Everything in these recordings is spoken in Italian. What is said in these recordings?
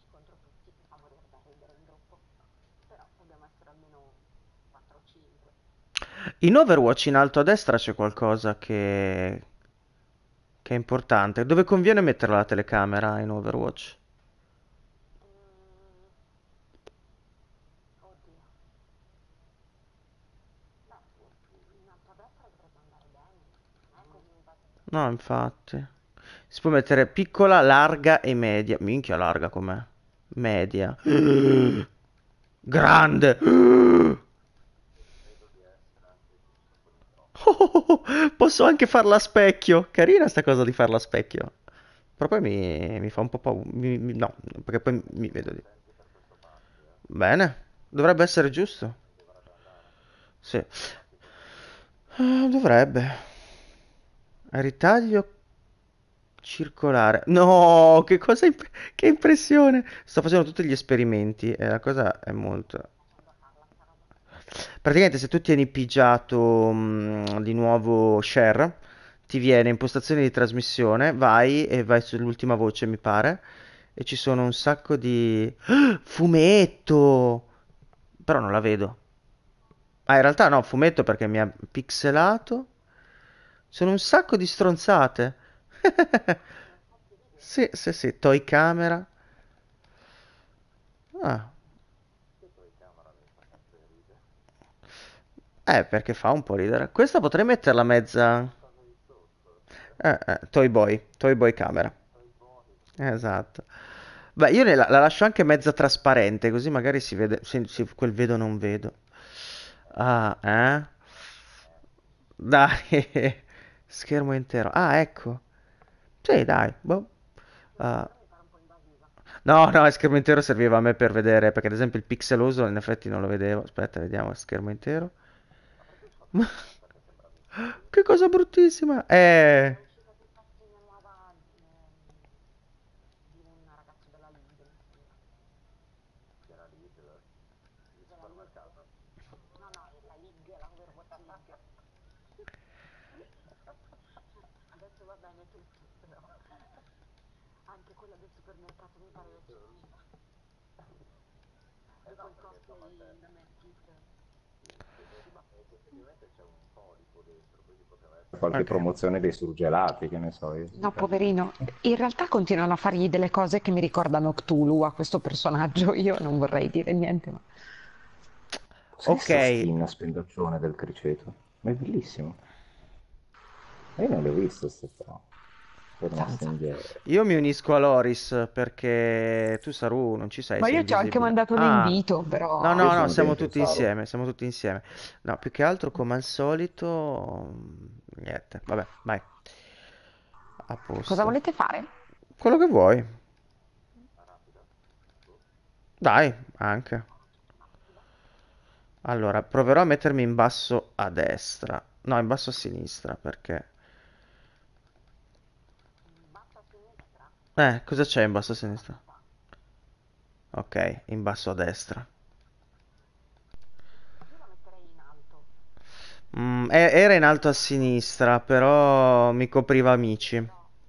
In Overwatch in alto a destra c'è qualcosa che è importante. Dove conviene mettere la telecamera in Overwatch? No, infatti. Si può mettere piccola, larga e media. Minchia, larga com'è? Media. Grande. Oh, posso anche farla a specchio. Carina sta cosa di farla a specchio. Però poi mi fa un po' paura. No, perché poi mi vedo di... Bene, dovrebbe essere giusto. Sì. Dovrebbe. Ritaglio circolare. No, che cosa... che impressione. Sto facendo tutti gli esperimenti e la cosa è molto... Praticamente se tu tieni pigiato di nuovo share, ti viene impostazioni di trasmissione, vai e vai sull'ultima voce, mi pare, e ci sono un sacco di... Fumetto! Però non la vedo. Ah, in realtà no, fumetto perché mi ha pixelato. Sono un sacco di stronzate. Sì, sì, sì, toy camera. Ah, perché fa un po' ridere. Questa potrei metterla mezza... Toy Boy camera. Esatto. Beh, io la lascio anche mezza trasparente, così magari si vede, quel vedo non vedo. Ah, eh? Dai, schermo intero. Ah, ecco. Sì, dai. Boh. Ah. No, no, schermo intero serviva a me per vedere, perché ad esempio il pixeloso in effetti non lo vedevo. Aspetta, vediamo, schermo intero. Ma che cosa bruttissima! Qualche Ok. promozione dei surgelati, che ne so io. No, poverino. In realtà continuano a fargli delle cose che mi ricordano Cthulhu a questo personaggio. Io non vorrei dire niente, ma... Cos'è Ok. sta skin spendaccione del criceto? Ma è bellissimo. Ma io non l'ho visto sto qua. Per una Zanza. stingere. Io mi unisco a Loris perché tu, Saru, non ci sei, Ma sei io ti ho anche invisibile. mandato Ah, l'invito, no, Io no, però... no, sono siamo dentro, tutti Saro. insieme, siamo tutti insieme. No, più che altro, come al solito, niente, vabbè, vai, a Cosa posto. volete fare? Quello che vuoi. Dai, anche. Allora, proverò a mettermi in basso a destra. No, in basso a sinistra, perché... cosa c'è in basso a sinistra? Ok, in basso a destra. Era in alto a sinistra, però mi copriva amici.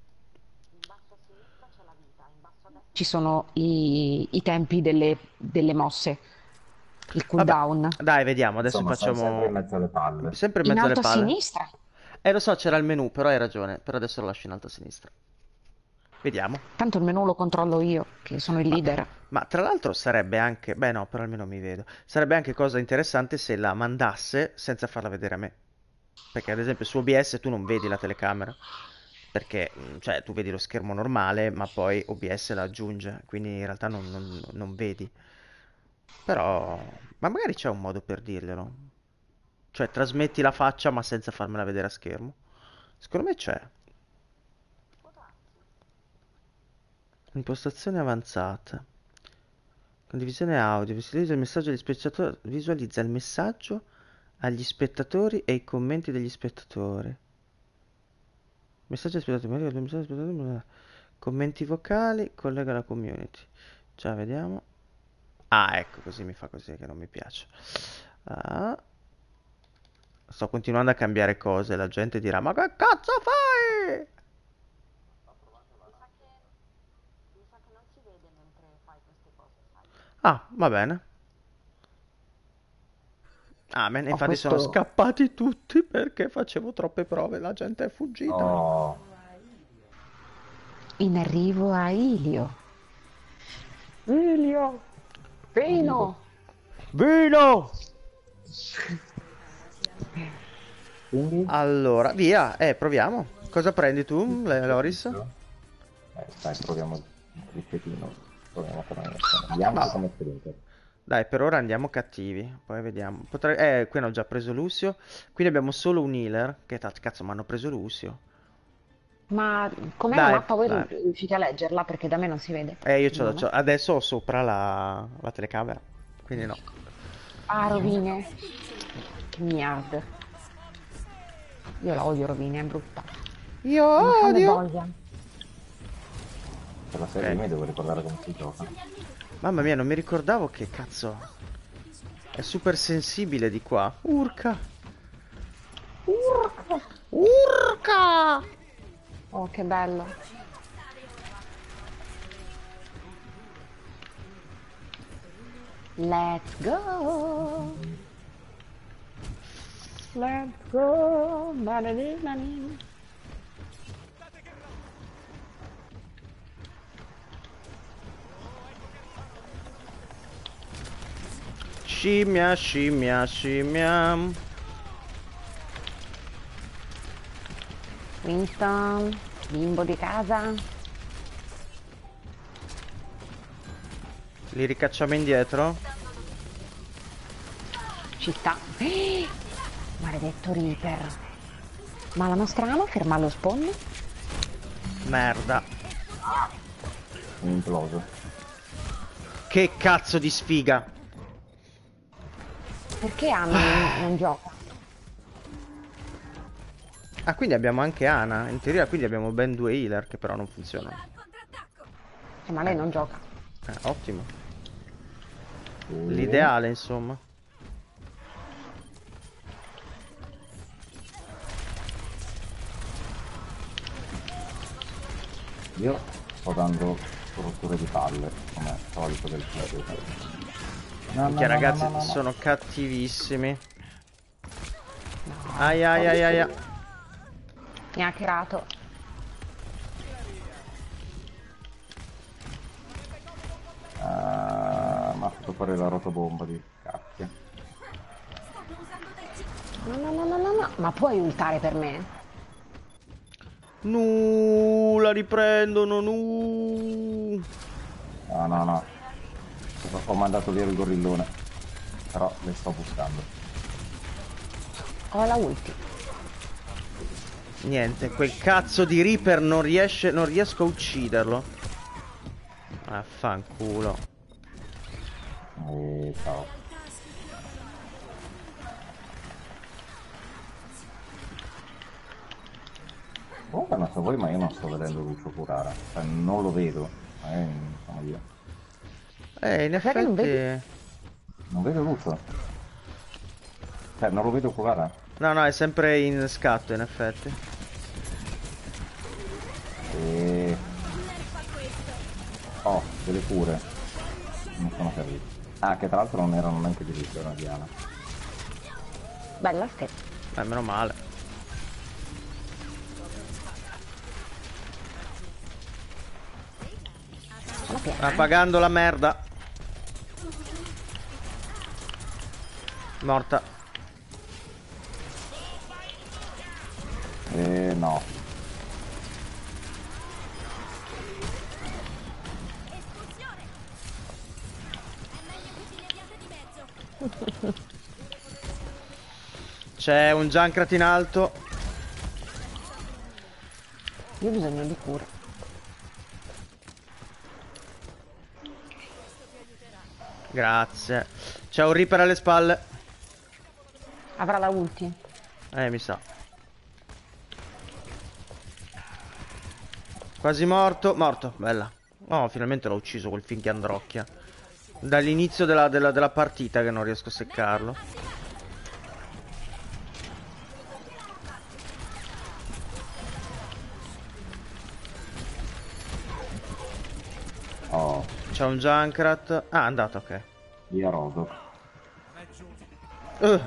Ci sono i tempi delle mosse, il Vabbè, cooldown. dai, vediamo. Adesso Insomma, stai sempre in facciamo mezzo alle palle. sempre in In mezzo alle alto a palle. sinistra. Lo so, c'era il menu, però hai ragione. Per adesso lo lascio in alto a sinistra. Vediamo. Tanto il menù lo controllo io, che sono il Ma, leader. ma tra l'altro sarebbe anche... Beh, no, però almeno mi vedo. Sarebbe anche cosa interessante se la mandasse senza farla vedere a me. Perché ad esempio su OBS tu non vedi la telecamera. Perché, cioè, tu vedi lo schermo normale, ma poi OBS la aggiunge. Quindi in realtà non vedi. Però... Ma magari c'è un modo per dirglielo. Cioè, trasmetti la faccia ma senza farmela vedere a schermo. Secondo me c'è. Impostazioni avanzate. Condivisione audio. Visualizza il messaggio agli spettatori e i commenti degli spettatori. Messaggio agli spettatori. Commenti vocali. Collega la community. Già, vediamo. Ah, ecco, così mi fa così che non mi piace. Ah, sto continuando a cambiare cose. La gente dirà: Ma che cazzo fai? Ah, va bene. Amen. Ho Infatti sono questo scappati tutti perché facevo troppe prove. La gente è fuggita. Oh, in arrivo a Ilio. Ilio! Dio. Vino! Vino! Quindi? Allora, via. Proviamo. Cosa prendi tu, Loris? Dai, proviamo il criccetino. Proviamo con la bianco No. come Splinter. Dai, per ora andiamo cattivi. Poi vediamo. Qui hanno già preso Lucio. Quindi abbiamo solo un healer. Cazzo, mi hanno preso Lucio. Ma com'è la Dai, mappa? Voi dai. riuscite a leggerla? Perché da me non si vede Io il nome. adesso ho sopra la telecamera. Quindi no. Ah, rovine. Che merde. Io la odio rovine, è brutta. Io È una fame odio. voglia. Per la serie Ok. io mi devo ricordare come si gioca. Mamma mia, non mi ricordavo che cazzo. È super sensibile di qua. Urca. Urca! Urca. Oh, che bello. Let's go. Let's go. Ba-da-dee-da-dee. Scimmia, scimmia, scimmia. Winston, bimbo di casa. Li ricacciamo indietro. Ci sta. Maledetto Reaper. Ma la nostra ama ferma allo spawn? Merda. Un imploso. Che cazzo di sfiga. Perché Ana non gioca? Ah, quindi abbiamo anche Ana. In teoria quindi abbiamo ben due healer che però non funzionano. Ma lei non gioca. Ottimo. E... L'ideale, insomma. Io sto dando rotture di palle, come al solito del gioco. No, Minchia, no, no, no, ragazzi, no, no, no. sono cattivissimi. No. Ai ai ai ai ai. Mi ha hackerato. Mi ha fatto fare la rotobomba di cacchia. No, no, no, no, no, no. Ma puoi ultare per me? La riprendono, nu. No, no, no. Ho mandato via il gorillone. Però le sto buscando. Ho la ulti. Niente, quel cazzo di Reaper non riesco a ucciderlo. Affanculo. E ciao. Comunque non so voi, ma io non sto vedendo Lucio curare. Cioè, non lo vedo. Sono io. In Sai che non vedi? effetti... Non vedo Lucio. Cioè, non lo vedo curare. No, no, è sempre in scatto, in effetti. E... Oh, delle cure. Non sono capito. Ah, che tra l'altro non erano neanche di Lucio, era Diana. Bella stessa. Meno male. Sono piena, Sta pagando la merda. Morta. No. C'è un Junkrat in alto. Io ho bisogno di cura. Grazie. C'è un Reaper alle spalle. Avrà la ulti? Mi sa. Quasi morto. Morto, bella. Oh, finalmente l'ho ucciso quel finchiandrocchia. Dall'inizio della partita che non riesco a seccarlo. Oh. C'è un Junkrat. Ah, è andato, ok. Via Rodo. Uh,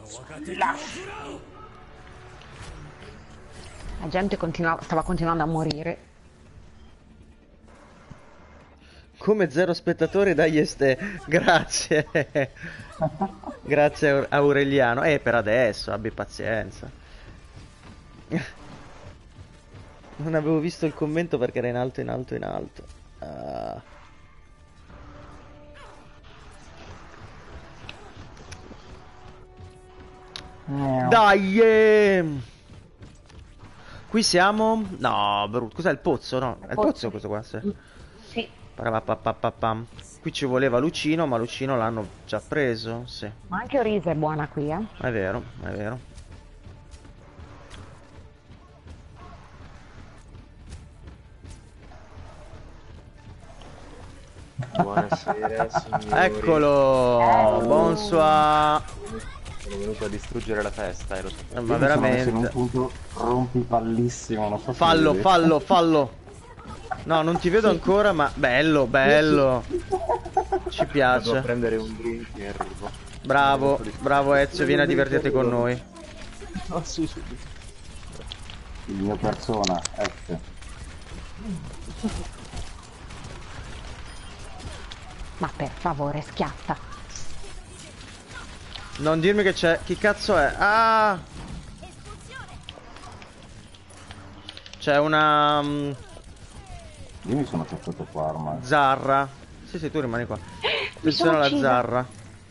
La gente stava continuando a morire. come zero spettatori dagli este. Grazie. Grazie Aureliano. Per adesso, abbi pazienza. Non avevo visto il commento perché era in alto, in alto, in alto. Ah. Dai! Qui siamo... No, brutto. Cos'è il pozzo? No, è il pozzo questo qua, sì. Sì. Parapapapapam. Qui ci voleva Lucino, ma Lucino l'hanno già preso, sì. Ma anche Orisa è buona qui, eh? È vero, è vero. Buonasera signori. Eccolo! Bonsoir! Sono venuto a distruggere la festa, lo so. Ma In un veramente. punto rompipallissimo, non so se Fallo, vedi. fallo, fallo. No, non ti vedo ancora, ma bello, bello. Ci Vado a piace. prendere un drink e arrivo. Bravo, bravo Ezio, vieni a divertirti con noi. No, sì, sì. Il mio persona, F. Ma per favore, schiatta. Non dirmi che c'è. Chi cazzo è? Ah! C'è una Io mi sono capito qua ormai. Zarra. Sì, sì, tu rimani qua. Mi sono Attenzione alla uccisa. Zarra.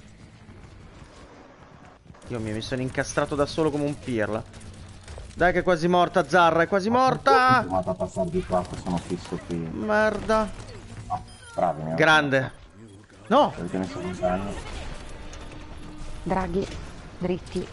Dio mio, mi sono incastrato da solo come un pirla. Dai che è quasi morta Zarra, è quasi Sono morta! tornato a passare di qua, che sono fisso qui. Merda. Bravi, ne ho Grande. No! Avete messo lontani. Draghi, dritti.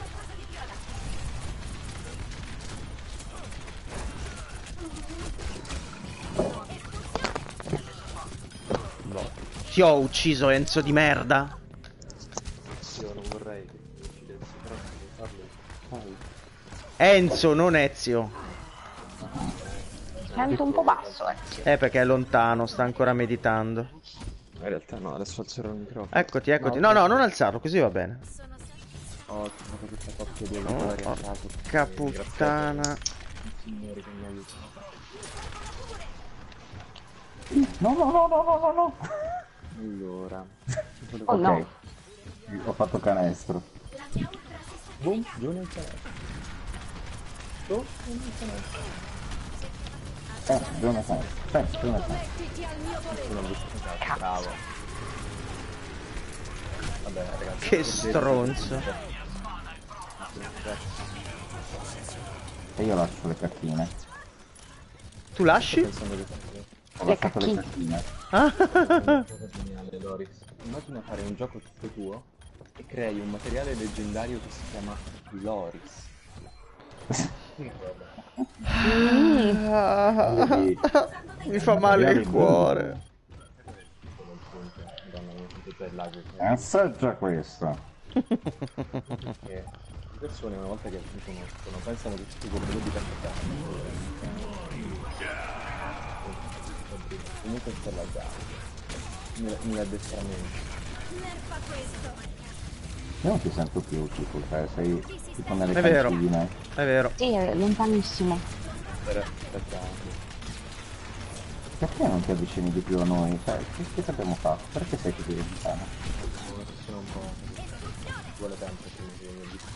Ti ho ucciso Enzo di merda. Io non vorrei che mi uccidessi, però se devi farlo, fai. Enzo, non Ezio. Sento un po' basso, Perché è lontano, sta ancora meditando. In realtà no, adesso alzerò il microfono. Eccoti, eccoti. No, no, non alzarlo, così va bene. Ho trovato questa coppia di Oh, aiutori a caso. porca puttana. Signori che mi aiutano. No, no, no, no, no, no, no. Allora. Oh no. Ok. Ho fatto canestro. Boom, giù nel canestro. Giù nel canestro. Giù nel canestro. Giù nel canestro. Sono visto. Bravo. Vabbè ragazzi. Che stronzo. E io lascio le cacchine. Tu lasci? Pensando di fare Ho Le lasciato le cacchine. cacchine. una cosa geniale, Loris. Immagina fare un gioco tutto tuo e crei un materiale leggendario che si chiama Loris. Quindi, Mi fa male il cuore. Madonna mia, tutto c'è il lago. assaggia questo. Perché le persone una volta che mi conoscono pensano che tutti quelli di comunque sta la gara nell'addestramento. Io non ti sento più, tipo, cioè sei tipo nelle È vero. cantine. È vero. Sì, è lontanissimo. Aspetta, Perché non ti avvicini di più a noi? Cioè, che abbiamo fatto? Perché sei così lontano? sono un po'. Ci vuole tempo prima che mi avvicini.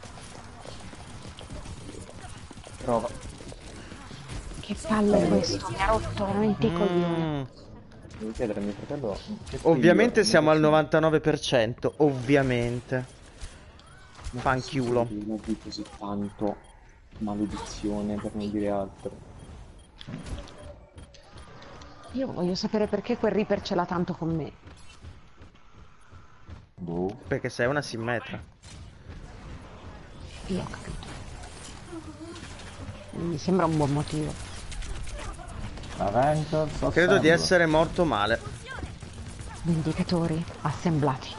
Prova. Che palle questo, mi ha rotto veramente i coglioni. Mm. Devo chiedere a mio fratello. Ovviamente siamo al 99%. Ovviamente. Fanchiulo. Non di così tanto maledizione per non dire altro. Io voglio sapere perché quel Reaper ce l'ha tanto con me. Boh. Perché sei una simmetra. Io ho capito. Mi sembra un buon motivo. Avengers Credo di Assemble. essere morto male. Vendicatori assemblati.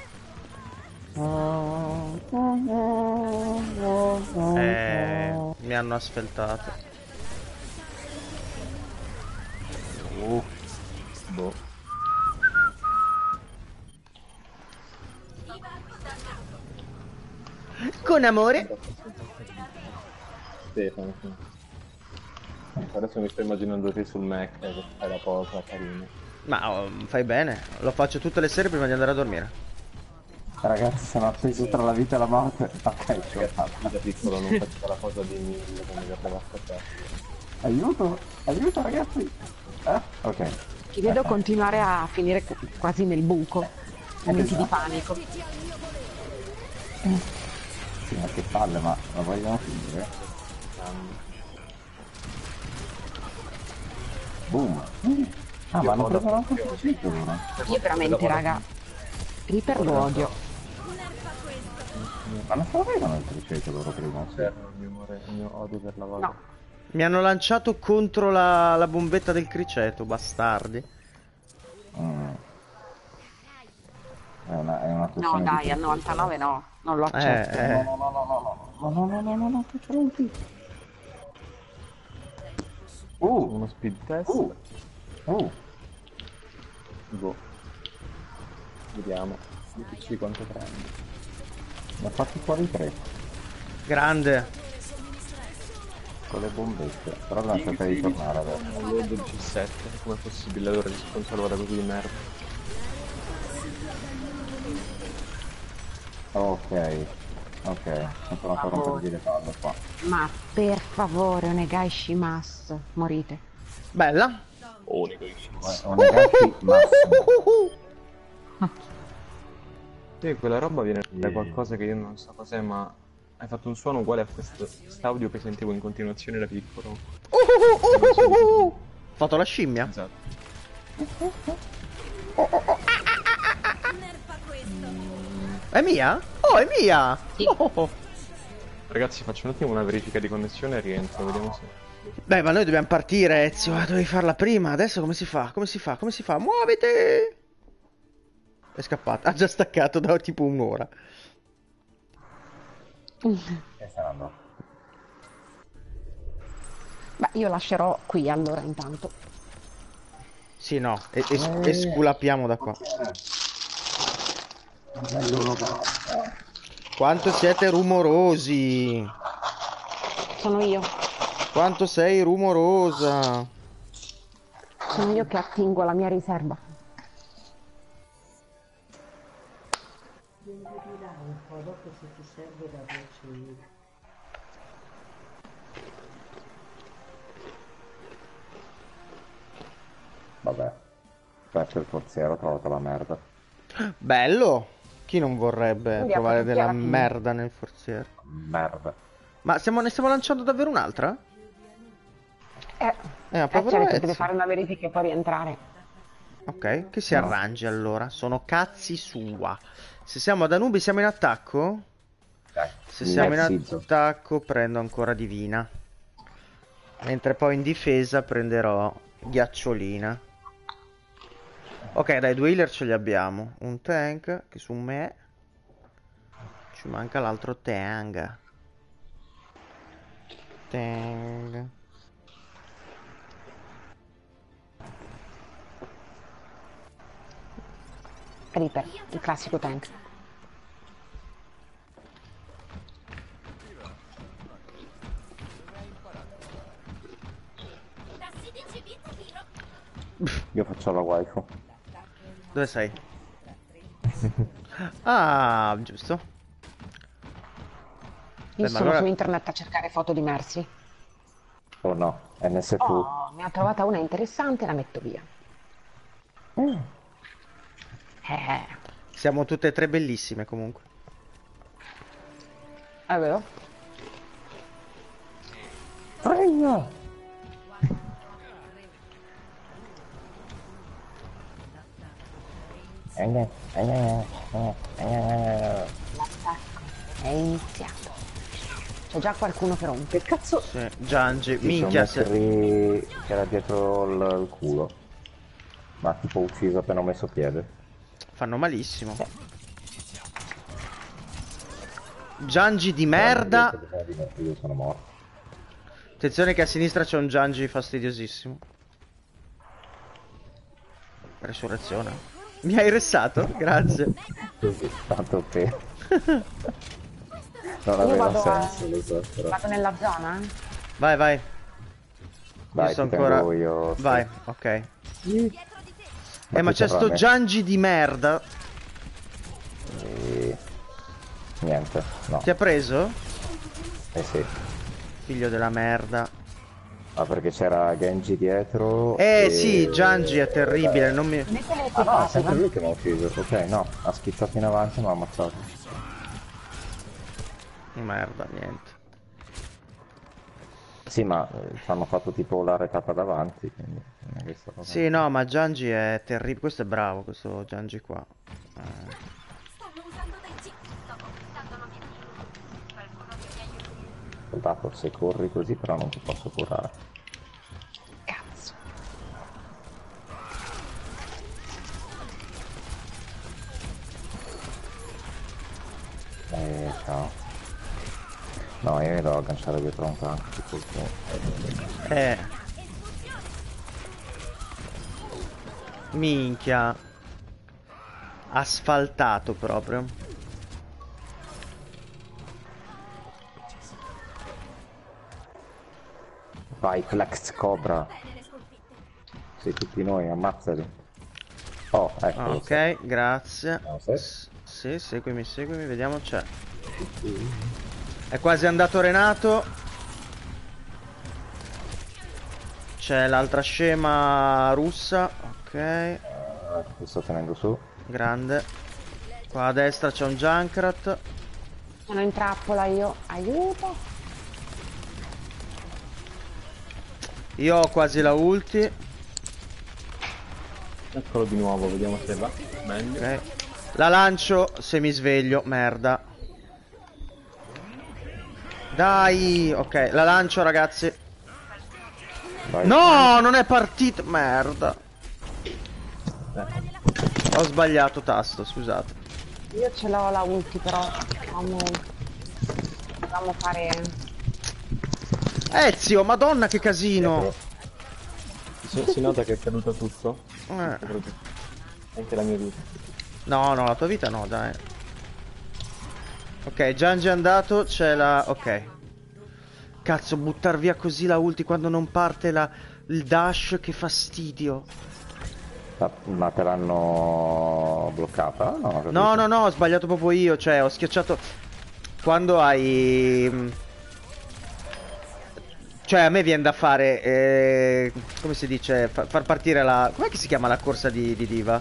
Mi hanno asfaltato. Boh. Con amore. Stefano, sì. Adesso mi sto immaginando te sul Mac che fai la posa carina. Ma fai bene, lo faccio tutte le sere prima di andare a dormire. Ragazzi, sono appeso tra la vita e la morte. Ok, ce l'ho fatta. Io da piccolo non facevo la cosa di Mille che mi guardava a scappare. Aiuto, aiuto ragazzi. Ok. Ti vedo continuare a finire quasi nel buco. Momenti di panico. Sì, ma che palle, ma vogliono finire? Boom. Ah, ma hanno preso anche il criceto loro. Io veramente, raga, Reaper lo odio. Ma non sapevano il criceto loro prima, sì. Il mio odio per la vaga. No. Mi hanno lanciato contro la bombetta del criceto, bastardi. È una No, questione dai, di al 99 no, non lo accetto. No, che c'è un tipo. Uno speed test. Boh. Vediamo. Di PC quanto prende. Ne ha fatti fuori 3 Grande. con le bombette. Però dobbiamo cercare di tornare adesso. Load 17. Com'è possibile allora che si conserva così di merda? Ok, sono ancora un po' di palle qua. Ma per favore, Onegai Shimas, morite. Bella. Onagashi massimo. Sì, quella roba viene da qualcosa che io non so cos'è, ma hai fatto un suono uguale a quest'audio che sentivo in continuazione da piccolo. Ho fatto la scimmia. Esatto. È mia? Oh, è mia! Sì. Oh. Ragazzi, faccio un attimo una verifica di connessione e rientro, vediamo se... Beh, ma noi dobbiamo partire, Ezio. Dovevi farla prima. Adesso come si fa? Come si fa? Come si fa? Muoviti! È scappata. Ha già staccato da tipo un'ora. Che saranno? Beh, io lascerò qui allora intanto. Sì, no. E sculapiamo da qua. Quanto siete rumorosi. Sono io. Quanto sei rumorosa. Sono io che attingo la mia riserva. Devi dire un po', dopo se ti serve la voce io. Vabbè. Faccio il forziero, ho trovato la merda. Bello. Chi non vorrebbe Andiamo, trovare della piatti. merda nel forziere? Merda. Ma ne stiamo lanciando davvero un'altra? Ma povero certo, Ezio. deve fare una verifica e poi rientrare. Ok, che si arrangi allora. Sono cazzi sua. Se siamo ad Anubi siamo in attacco? Dai. Se siamo in Zizzo. attacco prendo ancora Divina. Mentre poi in difesa prenderò Ghiacciolina. Ok, dai, 2 healer ce li abbiamo. Un tank che su me. Ci manca l'altro tank. Tank. Reaper, il classico tank. Io faccio la waifu. Dove sei? Ah, giusto. Io ma sono allora- su internet a cercare foto di Mercy. Oh no, NSV. Oh, ne ho trovata una interessante, la metto via. Siamo tutte e tre bellissime comunque. È vero? Fregna! L'attacco è iniziato. C'è già qualcuno che rompe. Che cazzo? Sì, Giangi, Sì, minchia c'è un Mercury che era dietro il culo. Ma tipo ucciso appena ho messo piede. fanno malissimo. Giangi di merda. Io sono morto. Attenzione che a sinistra c'è un Giangi fastidiosissimo. Resurrezione. Mi hai ressato? Grazie. Così, tanto che... Non Io aveva vado, senso, lo so, però. vado nella zona? Vai, vai. Io Dai, sto ti ancora... tengo io. Vai, ok. Ma chi c'è terrà sto me? Giangi di merda. E... Niente, no. Ti ha preso? Eh sì. Figlio della merda. Ma perché c'era Genji dietro Sì, e... Giangi è terribile, non mi... Mettele Ah no, è sempre passiva. lui che mi ha ucciso. Ok, no, ha schizzato in avanti e mi ha ammazzato. Merda, niente. Sì, ma ci hanno fatto tipo la retata davanti, quindi non è che sta roba. Sì, no, ma Giangi è terribile. Questo è bravo, questo Giangi qua. Soldato, se corri così però non ti posso curare. Cazzo. Ciao. No, io mi devo agganciare dietro un tank, tipo il tuo. Minchia. Asfaltato proprio. Vai, Flex Cobra. Sei tutti noi, ammazzali. Oh, ecco. Ok, grazie. No, sei? Sì, seguimi, seguimi, vediamo c'è. È quasi andato Renato. C'è l'altra scema russa. Ok, Ti sto tenendo su. grande. Qua a destra c'è un Junkrat. Sono in trappola io. Aiuto. Io ho quasi la ulti. Eccolo di nuovo, vediamo se va. Meglio. Ok. La lancio se mi sveglio. Merda. Dai. Ok, la lancio ragazzi. Vai. No, non è partito. Merda. Ho sbagliato tasto, scusate. Io ce l'ho la ulti però. Dobbiamo fare... Ezio, madonna che casino. Si nota che è caduto tutto. Eh. Anche la mia vita. No, no, la tua vita no, dai. Ok, Giangi è andato, c'è la... Ok. Cazzo, buttar via così la ulti quando non parte il dash, che fastidio. Ma te l'hanno bloccata? No, No, no, no, ho sbagliato proprio io, cioè ho schiacciato... Quando hai... Cioè a me viene da fare... come si dice? Far partire la... Com'è che si chiama la corsa di Diva?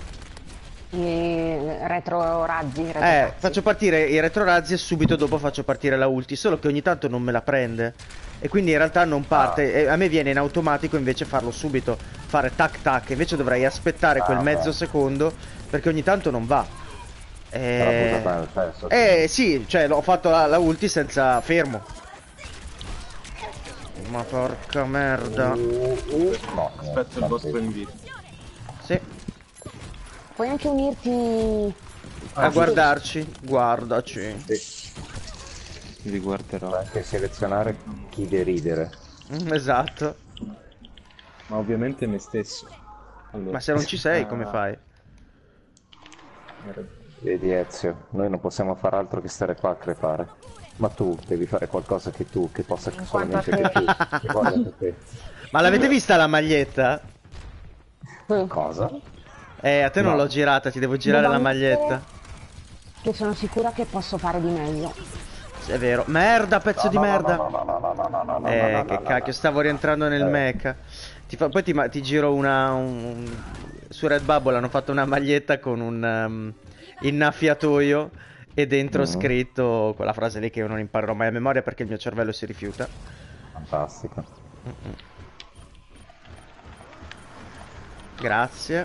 I retrorazzi. retrocazzi. Faccio partire i retrorazzi e subito dopo faccio partire la ulti, solo che ogni tanto non me la prende. E quindi in realtà non parte, e a me viene in automatico invece farlo subito, fare tac tac, invece dovrei aspettare quel mezzo secondo, perché ogni tanto non va. Sì, cioè ho fatto la ulti senza fermo. Ma porca merda. No, Aspetto il vostro invito. Sì, Puoi anche unirti... a guardarci, guardaci. Vi guarderò. puoi anche selezionare chi deridere. Esatto. Ma ovviamente me stesso. Allora. Ma se non ci sei come fai? Vedi Ezio, noi non possiamo fare altro che stare qua a crepare. Ma tu devi fare qualcosa che possa solamente che tu. Che guarda te. Ma l'avete vista la maglietta? Cosa? A te non No. l'ho girata, ti devo girare la maglietta. Che sono sicura che posso fare di meglio. È vero. Merda, pezzo di merda. Che Che cacchio, stavo rientrando nel mecha. Poi ti giro su Redbubble hanno fatto una maglietta con un innaffiatoio e dentro scritto quella frase lì che io non imparerò mai a memoria perché il mio cervello si rifiuta. Fantastico. Grazie.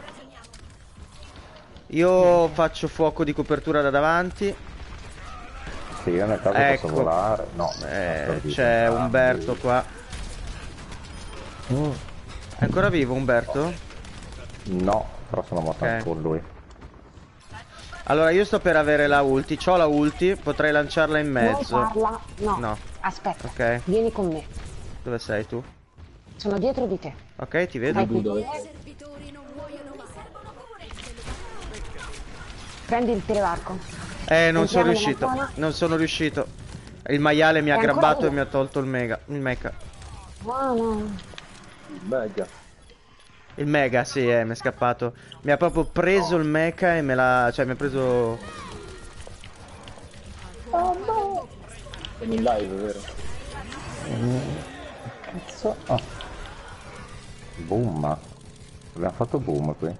Io faccio fuoco di copertura da davanti. Sì, io nel caso Ecco. posso volare. No. C'è Umberto qua. È ancora vivo Umberto? No, però sono morto Ok. anche con lui. Allora io sto per avere la ulti. C'ho la ulti, potrei lanciarla in Vuoi mezzo. farla? No. No. Aspetta. Ok. Vieni con me. Dove sei tu? Sono dietro di te. Ok, ti vedo. Vai qui con dove me. Prendi il televarco. Non sono Entriamo nella riuscito. zona. Non sono riuscito. Il maiale mi ha È ancora grabbato e uno. mi ha tolto il mega. Il mecha. Buono. Mega. Il mega, sì, mi è scappato. Mi ha proprio preso il mecha e me l'ha. Cioè, mi ha preso. Siamo in live, vero? Cazzo. Oh. Boom. Abbiamo fatto boom qui.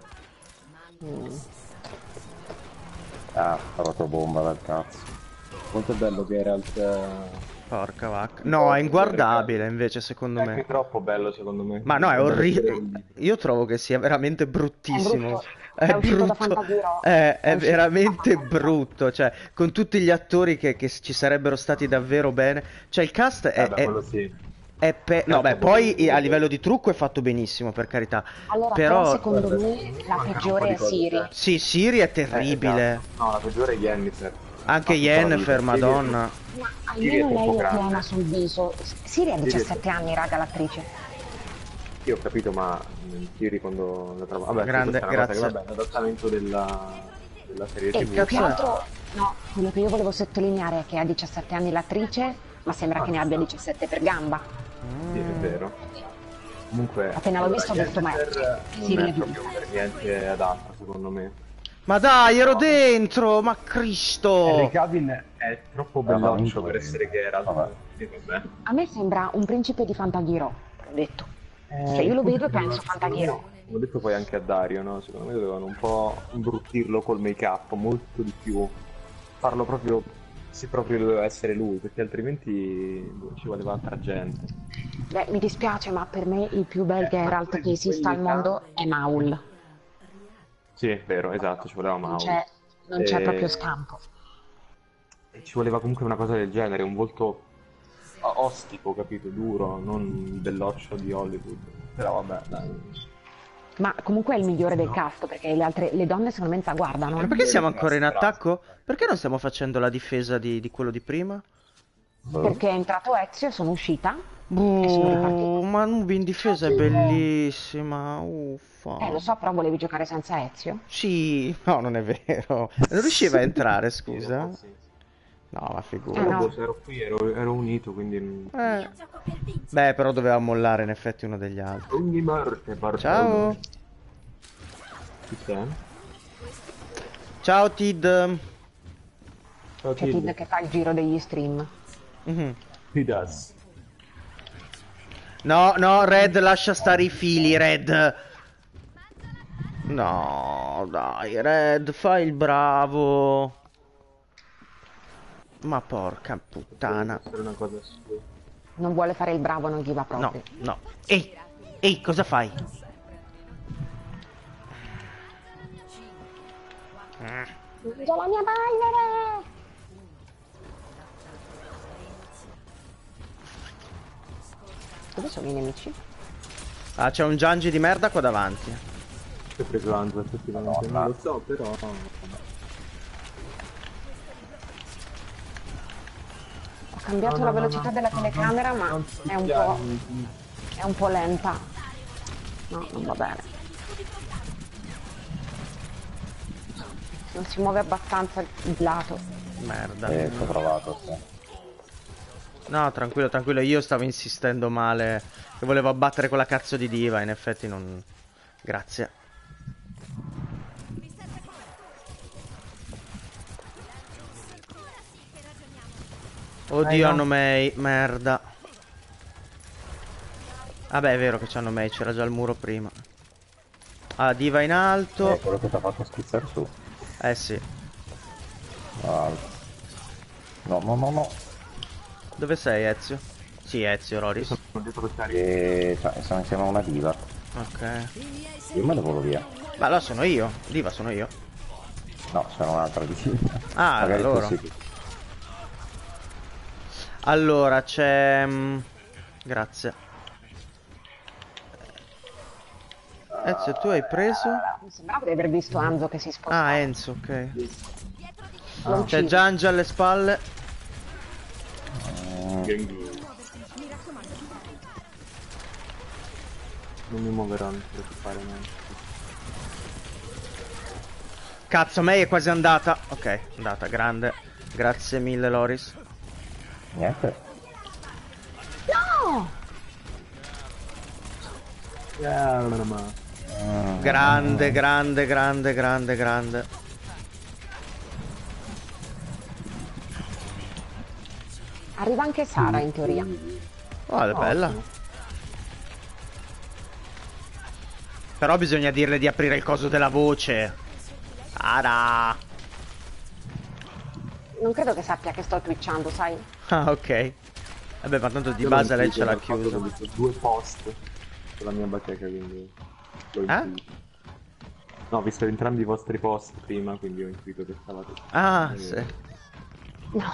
Ah, ho fatto bomba dal cazzo. Molto bello che era il... Porca vacca. No, è inguardabile invece, secondo È anche me. troppo bello secondo me. Ma no, è Guardare orribile. il libro. Io trovo che sia veramente È bruttissimo. brutto. È È uscito da brutto. Fantagiro. È uscito da veramente Fantagiro. brutto. Cioè, con tutti gli attori che ci sarebbero stati davvero bene. Cioè, il cast è. Beh, quello sì. No, beh, poi a Bello. livello di trucco è fatto benissimo, per carità. Allora, però Però. secondo guarda, me la mancano un peggiore po' di è cose, Siri. cioè. Sì, Siri è terribile. Esatto. No, la peggiore è Yennefer. Anche Ma tutta la Yennefer, vita. madonna. Ma Siri è almeno troppo lei è grande. piena sul viso. Siri ha 17 anni, raga, l'attrice. Io ho capito, ma Siri quando la trovo... Vabbè, sì, Grande, questa è una cosa grazie. che, vabbè, l'adattamento della serie E TV. più che cazzo è? altro, no, quello che io volevo sottolineare è che ha 17 anni l'attrice, ma sembra che ne abbia 17 per gamba. Sì, è vero. Comunque, Appena l'ho visto ho detto, ma Yennefer Siri non è è proprio per niente adatta, secondo me. Ma dai, ero dentro! Ma Henry Cristo! Cavill è troppo belloccio per essere Geralt. Vabbè. E vabbè. A me sembra un principe di Fantaghiro, ho detto. Cioè io lo vedo e penso Fantaghiro. L'ho detto poi anche a Dario, no? Secondo me dovevano un po' imbruttirlo col make-up, molto di più. Farlo proprio, se proprio doveva essere lui, perché altrimenti ci voleva altra gente. Beh, mi dispiace, ma per me il più bel Geralt che esista al mondo è Maul. Sì, è vero, esatto, ci voleva Non Maul. c'è E- proprio scampo. E ci voleva comunque una cosa del genere, un volto ostico, capito? Duro, non il belloccio di Hollywood. Però vabbè, dai. Ma comunque è il migliore del cast, perché le donne secondo me la guardano. Ma perché siamo ancora in attacco? Perché non stiamo facendo la difesa di quello di prima? Perché è entrato Ezio, sono uscita e sono ripartita. Ma Nubi in difesa è bellissima. Uffa. Lo so, però volevi giocare senza Ezio? Sì, no, non è vero. Non riusciva a entrare, scusa. Sì. No, ma Eh figura. no. Se ero qui, ero unito, quindi... Beh, però doveva mollare in effetti uno degli altri. Ogni morte, Bartolo. Ciao. Chi sei? Ciao Tid. Ciao, C'è Tid che fa il giro degli stream. Mhm. Tidas. No, no, Red, lascia stare i fili, Red. No, dai, Red, fai il bravo. Ma porca puttana. Essere una cosa assurda. Non vuole fare il bravo, non gli va No, proprio. no. Ehi, cosa fai? Mangia la mia polvere! Dove sono i nemici? Ah, c'è un Giangi di merda qua davanti. Che ho preso Anzo, effettivamente. Non lo so, però... Ho cambiato la velocità della telecamera, ma è un po' lenta. No, non va bene. Non si muove abbastanza il lato. Merda. Ci ho provato, sì. No, tranquillo, tranquillo. Io stavo insistendo male. Che volevo abbattere quella cazzo di diva. In effetti non... Grazie. Oddio, hanno Mei. Merda. Vabbè, è vero che c'hanno Mei. C'era già il muro prima. Ah, diva in alto. Quello che ti ha fatto schizzare su. Eh sì. Ah. No, no, no, no. Dove sei, Ezio? Sì, Ezio, Roris. Sono dietro questa Cioè, siamo insieme a una diva. Ok. Io me ne volo via. Ma allora sono io. Diva sono io. No, c'era un'altra di diva. Ah, Magari allora. tu sì. Allora, c'è... Grazie. Ezio, tu hai preso? Mi sembrava di aver visto Anzo che si sposta. Ah, Enzo, ok. L'ho C'è ucciso. Giangia alle spalle. Non mi muoverò, non ti preoccupare neanche. Cazzo, Mei è quasi andata. Ok, andata, grande. Grazie mille, Loris. Niente. No! Grande, grande, grande, grande, grande. Arriva anche Sara in teoria. Oh, è bella. Ottimo. Però bisogna dirle di aprire il coso della voce. Ara. Non credo che sappia che sto twitchando, sai? Ah, ok. Vabbè, ma tanto di Io l'ho base lei intuito ce l'ha dal fatto che chiuso. ho visto 2 post sulla mia bacheca, quindi l'ho intuito. No, ho visto entrambi i vostri post prima, quindi ho intuito che stavate... Ah, sì. No.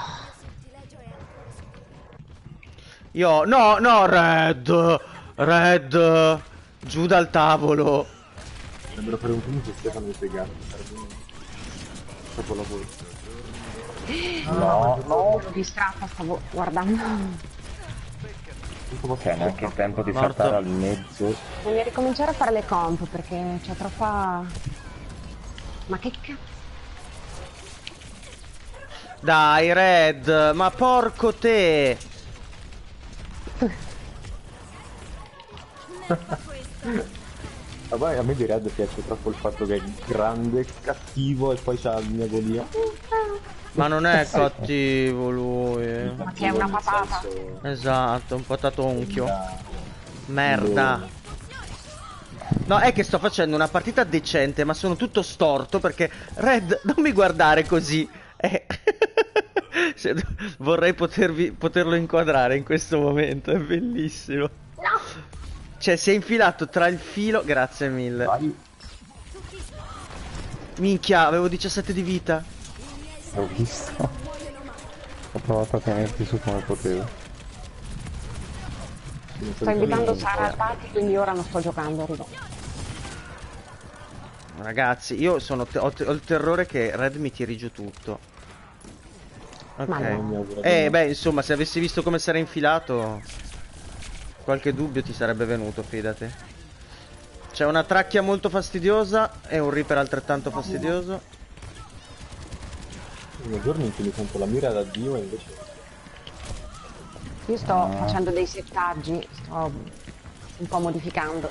Io... No, no, Red! Red! Giù dal tavolo. Dovrebbero fare un film su Stefano e Segato, sarebbe un capolavoro. No, No, ero distratta, stavo guardando. c'è neanche il tempo di Morto. saltare al mezzo. Voglio ricominciare a fare le comp perché c'è troppa... Ma che cazzo? Dai, Red! Ma porco te! Vabbè, a me di Red piace troppo il fatto che è grande, cattivo e poi c'ha la mia agonia. Ma non è cattivo lui. Ma che è una patata. Esatto, un patatonchio. Merda. No, è che sto facendo una partita decente, ma sono tutto storto perché... Red, non mi guardare così. Vorrei poterlo inquadrare in questo momento, è bellissimo. No! Cioè, si è infilato tra il filo... Grazie mille. Vai, Minchia, avevo 17 di vita. ho visto. Ho provato a tenerti su come potevo. Sto invitando Sara al party, quindi ora non sto giocando, arrivo. Ragazzi, io ho il terrore che Red mi tiri giù tutto. Ma Ok. no. Beh, insomma, se avessi visto come si era infilato, qualche dubbio ti sarebbe venuto, fidati. C'è una tracchia molto fastidiosa e un Reaper altrettanto fastidioso. Sono giorni in cui mi sento la mira da Dio e invece... Io sto facendo dei settaggi, sto un po' modificando.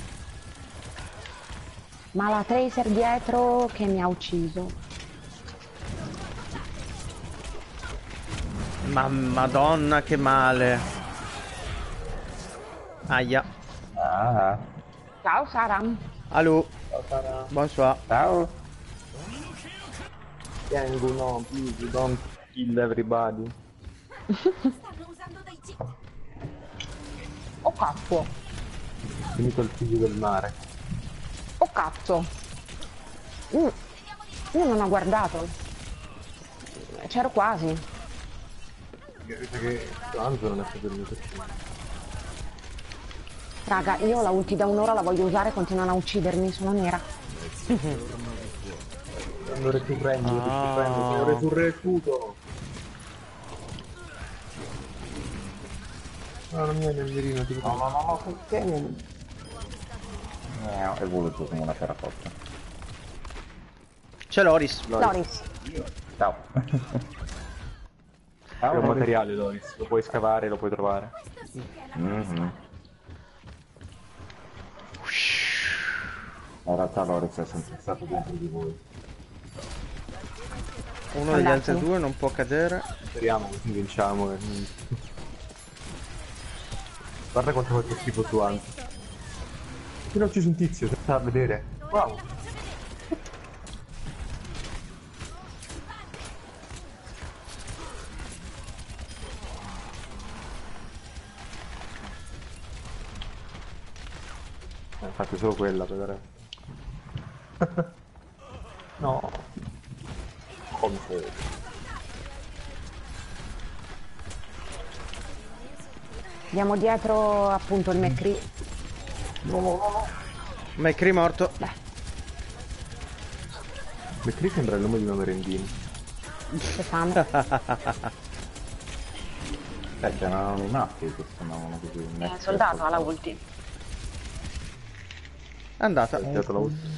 Ma la Tracer dietro che mi ha ucciso. Ma madonna che male. Aia. Ah, Ciao Sara. Allo. Bonsoir. ciao. Tengu, no, please, don't kill everybody. Oh cazzo. Finito il figlio del mare. Oh cazzo. Io non ho guardato. C'ero quasi. Capite che Anzo non è stato il mio terzino. Raga, io la ulti da un'ora la voglio usare e continuano a uccidermi, sono nera. Sono sono resurrettuto. Ah, non mi è nel mirino, ti prego. No, perché non... è voluto come una terracotta. C'è Loris. Loris. Ciao. È un materiale, Loris, lo puoi scavare, lo puoi trovare. Mhm. In realtà Loris è sempre stato dentro di voi. Uno degli altri Andate. due non può cadere. Speriamo che vinciamo. Guarda quanto fa schifo su Anzo. Qui non ci sono un tizio, sta a vedere. Wow. Infatti solo quella per ora. No. Come? Andiamo dietro appunto il McCree. McCree morto. McCree sembra il nome di una merendina. Che fame. C'erano i matti che suonavano così. Soldato alla ulti. È andata. Ho tirato la ultima.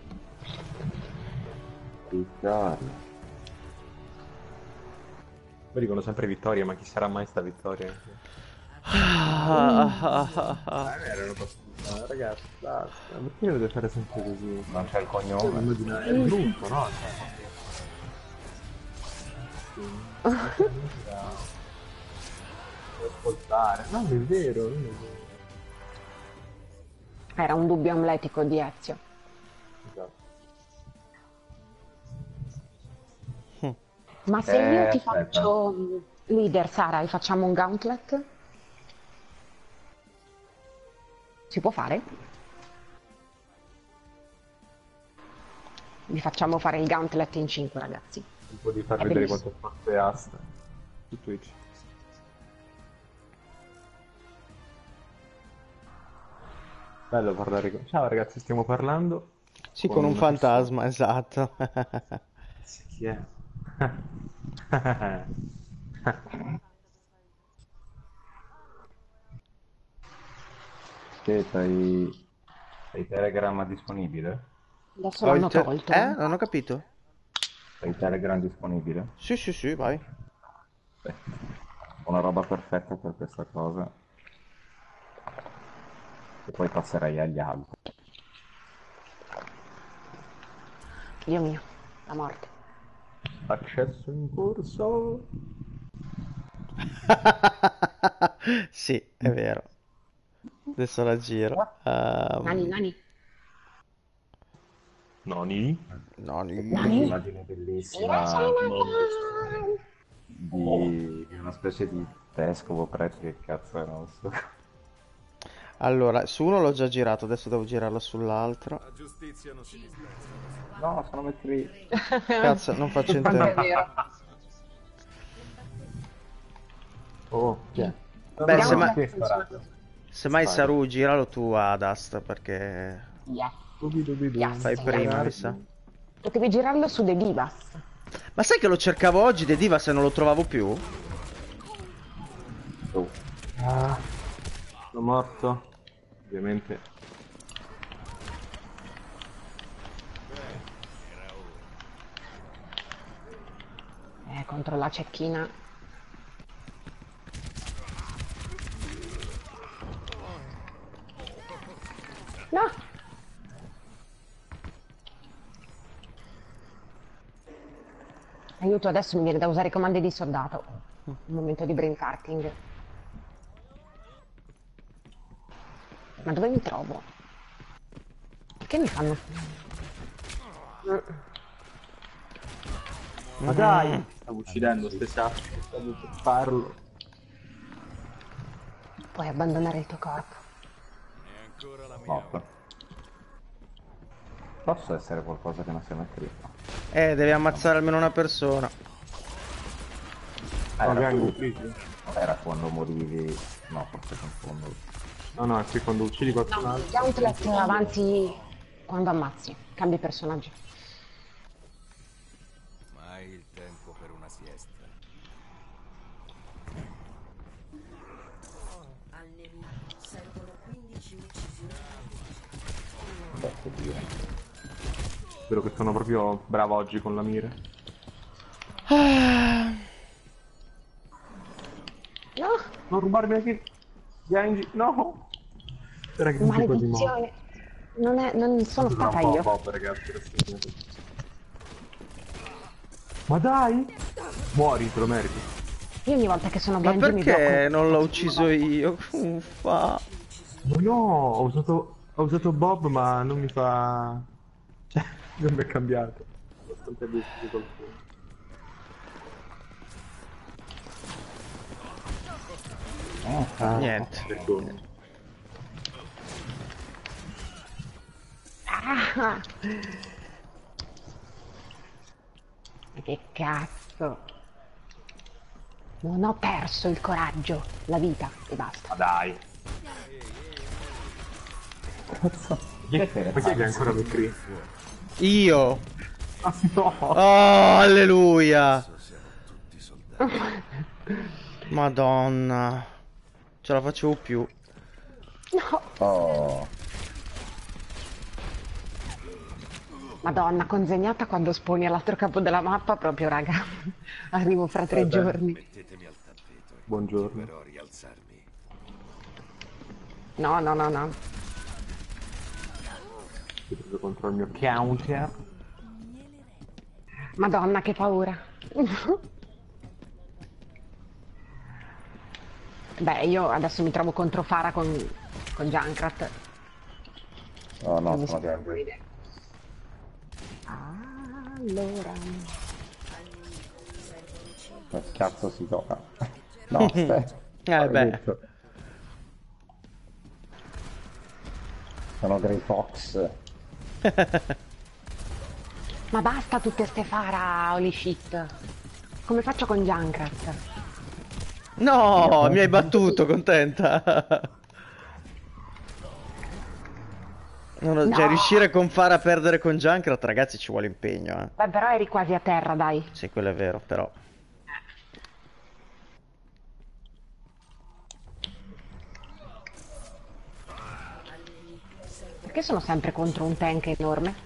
Picchiarlo. Poi dicono sempre vittoria, ma chi sarà mai sta vittoria? Erano passati. Ragazzi, basta. Ma perché dovete fare sempre così? Non c'è il cognome. È brutto, no? Cioè, ascoltare. No, è vero, non è vero. Era un dubbio amletico di Ezio. Esatto. Ma se io ti Aspetta. faccio leader, Sara, e facciamo un gauntlet? Si può fare? Vi facciamo fare il gauntlet in 5, ragazzi. Un po' di far È vedere bellissimo. quanto è forte Asta su Twitch. Bello parlare con... Ciao ragazzi, stiamo parlando Sì, con un una fantasma, esatto. persona. Chi è? Te hai Telegram disponibile? Adesso l'hanno tolto. Non ho capito. Hai Telegram disponibile? Sì, sì, sì, vai. Beh, una roba perfetta per questa cosa. E poi passerei agli altri. Dio mio, la morte. Accesso in corso. Sì, è vero. Adesso la giro. Nani, nani. Noni? No, Un'immagine bellissima di una specie di vescovo, prete, che cazzo è, non so. allora, su uno l'ho già girato, adesso devo girarlo sull'altro. No, sono metti lì. Cazzo, non faccio in È tempo. vero. Oh, chi è? Beh, Vediamo semmai, Chi è sparato? semmai Saru, giralo tu ad Asta, perché Yeah. Dubidubidu. Yes. fai prima, mi sa. Potevi girarlo su The Divas. Ma sai che lo cercavo oggi, The Diva, se non lo trovavo più? Oh, Ah, sono morto. Ovviamente. Contro la cecchina. No! Aiuto, adesso mi viene da usare i comandi di soldato. Un momento di brain farting. Ma dove mi trovo? Perché mi fanno... Ma dai! Stavo uccidendo ste sassi, stavo per farlo. Puoi abbandonare il tuo corpo. morto. Posso essere qualcosa che non sia mai scritto? Devi ammazzare almeno una persona. Era quando morivi... No, forse confondo. No, no, è che quando uccidi qualcun No, altro... Gauntlet avanti quando ammazzi. Cambi personaggio. Mai il tempo per una siesta. Al nemico servono 15 uccisioni. Beh, che dire. Spero che sono proprio bravo oggi con la mira. No! Non rubarmi anche Genji, no! Spera che non sia così morto. Maledizione! Non sono Tra un stata po', io. Bob, ragazzi, adesso. Ma dai! Muori, te lo meriti. Io ogni volta che sono Ma Genji mi perché blocco. non l'ho ucciso io? Uffa. Ma no, ho usato Bob, ma non mi fa... Cioè, non mi è cambiato. Abbastanza di qualcuno. Niente. Vergogna. Ah! Ma che cazzo! Non ho perso il coraggio, la vita e basta. Ma dai. Ma chi è che è ancora McCree? Io. Ah no! Oh, alleluia. Madonna. Ce la facevo più. No! Oh, Madonna, consegnata quando sponi all'altro capo della mappa, proprio raga. Arrivo fra 3 giorni. Mettetemi al tappeto e Buongiorno. dovrò rialzarmi. No, no, no, no. Ho preso contro il mio counter. Madonna, che paura. Beh, io adesso mi trovo contro Fara con Junkrat. Oh no, Quindi sono si può grande. vedere. Allora. Che cazzo si gioca? No, aspetta. Beh. Maledetto. Sono Grey Fox. Ma basta tutte ste Fara, holy shit. Come faccio con Junkrat? No, mi hai battuto, contenta. No. Cioè, riuscire con Fara a perdere con Junkrat, ragazzi, ci vuole impegno, eh. Beh, però eri quasi a terra, dai. Sì, quello è vero, però. Perché sono sempre contro un tank enorme?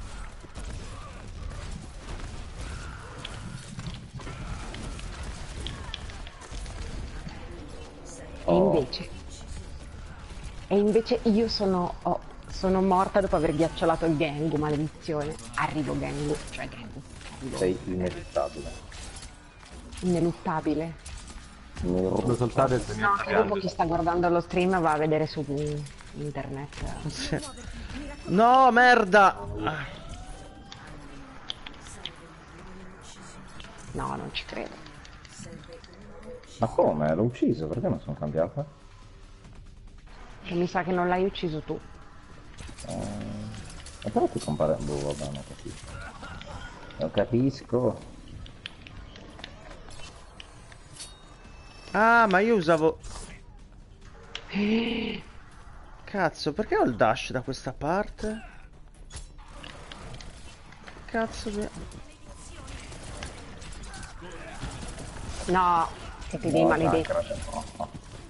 Oh. E invece io sono morta dopo aver ghiacciolato il Gengu, maledizione. Arrivo Gengu, cioè Gengu. Arrivo. Sei ineluttabile. Ineluttabile. Lo saltate e se ne No, che dopo chi sta guardando lo stream va a vedere su internet. Sì. No, merda! No, non ci credo. Ma come? L'ho ucciso? Perché non sono cambiata? Che mi sa che non l'hai ucciso tu. Ma però ti compare... Boh, vabbè, non capisco. Non capisco. Ah, ma io usavo... Cazzo, perché ho il dash da questa parte? Cazzo di... No, siete dei No, maledetti. no.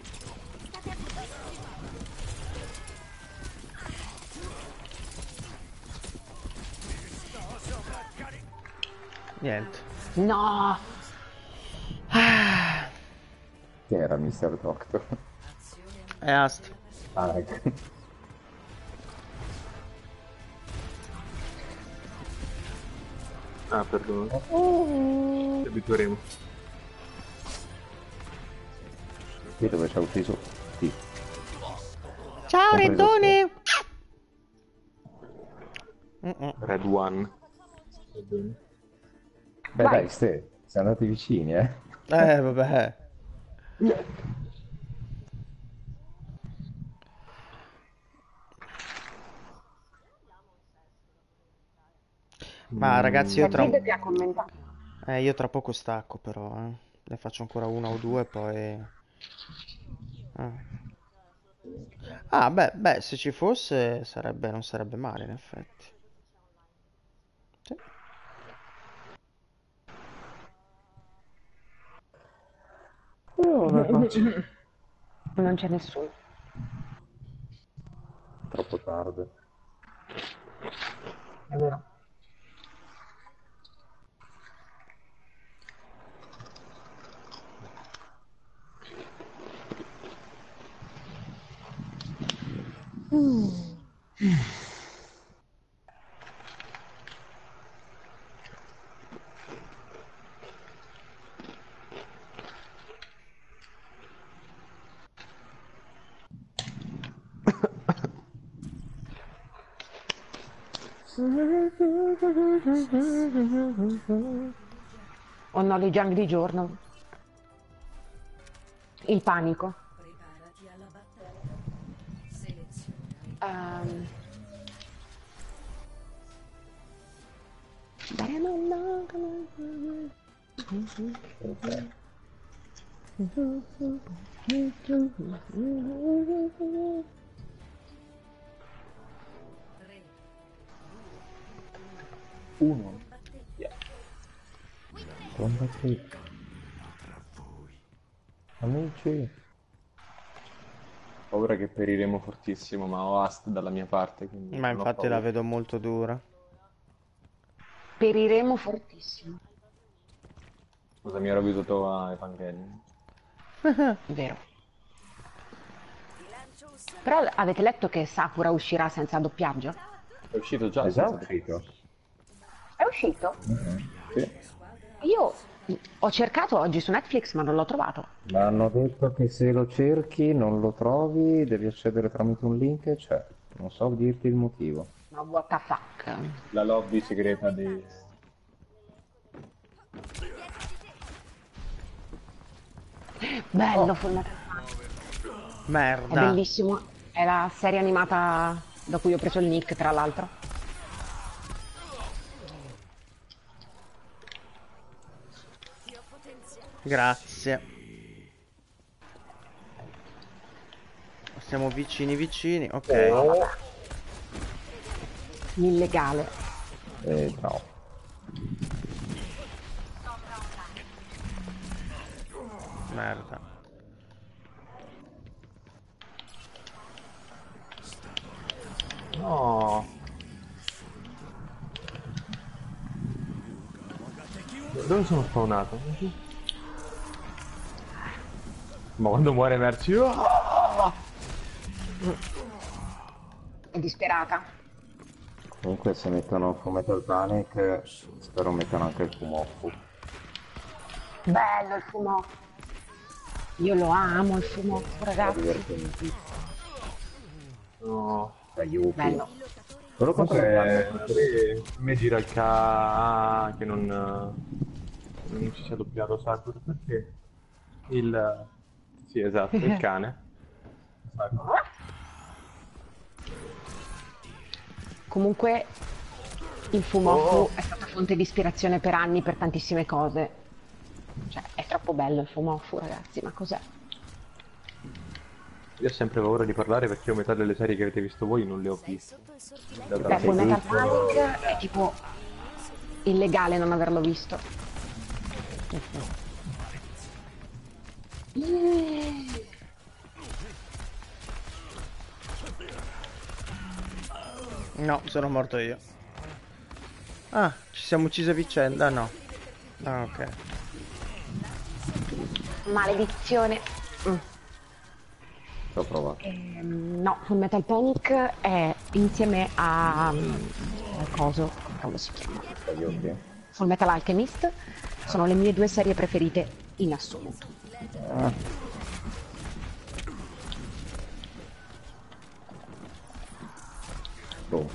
Niente. No! Chi era Mr. Doctor? È Ast. Ah, ecco. Ah, perdono. Ci abitueremo. Qui dove ci ha ucciso? Sì. Ciao, Ho preso Reddone! Red One. Beh Vai. dai, siamo andati vicini, eh? Vabbè. Ma ragazzi, Kid ti ha commentato. io tra poco stacco però, eh. Ne faccio ancora una o due, poi... beh, se ci fosse non sarebbe male, in effetti. Sì. Non c'è nessuno. Troppo tardi. È vero. O no, le junk di giorno. Il panico. Uno. Combatti. Amici. Paura che periremo fortissimo, ma ho Ast dalla mia parte, quindi Ma non ho infatti la paura. vedo molto dura. Periremo fortissimo. Cosa mi ero abituato a Evangelion. Vero. Però avete letto che Sakura uscirà senza doppiaggio? È uscito già? È già senza- uscito? È uscito? Sì. Io ho cercato oggi su Netflix ma non l'ho trovato. Ma hanno detto che se lo cerchi, non lo trovi, devi accedere tramite un link e c'è. Non so dirti il motivo. Ma what the fuck? La lobby segreta di... Bello Fullmetal Panic. È Merda. bellissimo. È la serie animata da cui ho preso il nick, tra l'altro. Grazie. Siamo vicini vicini. Ok. L'illegale. No. Merda. No. Dove sono spawnato? Ma quando muore Merci... È disperata. Comunque se mettono Fullmetal Panic, spero mettano anche il Fumofu. Bello il fumo. Io lo amo il fumo, ragazzi. Divertenti. No. Aiuti. Bello. Loro quanto Comunque, fanno? a me gira il che non ci sia doppiato Sakura perché il... Sì, esatto, il cane. Sakura. Comunque il fumofu è stata fonte di ispirazione per anni per tantissime cose. Cioè, è troppo bello il fumofu, ragazzi, ma cos'è? Io ho sempre paura di parlare perché io metà delle serie che avete visto voi non le ho viste. Beh, Fullmetal Panic è tipo illegale non averlo visto. No, sono morto io. Ah, ci siamo uccisi a vicenda? No. Ah, ok. Maledizione. L'ho provato. No, Fullmetal Panic è insieme a coso, come si chiama? Aiuti. Fullmetal Alchemist sono le mie due serie preferite in assoluto. Boh.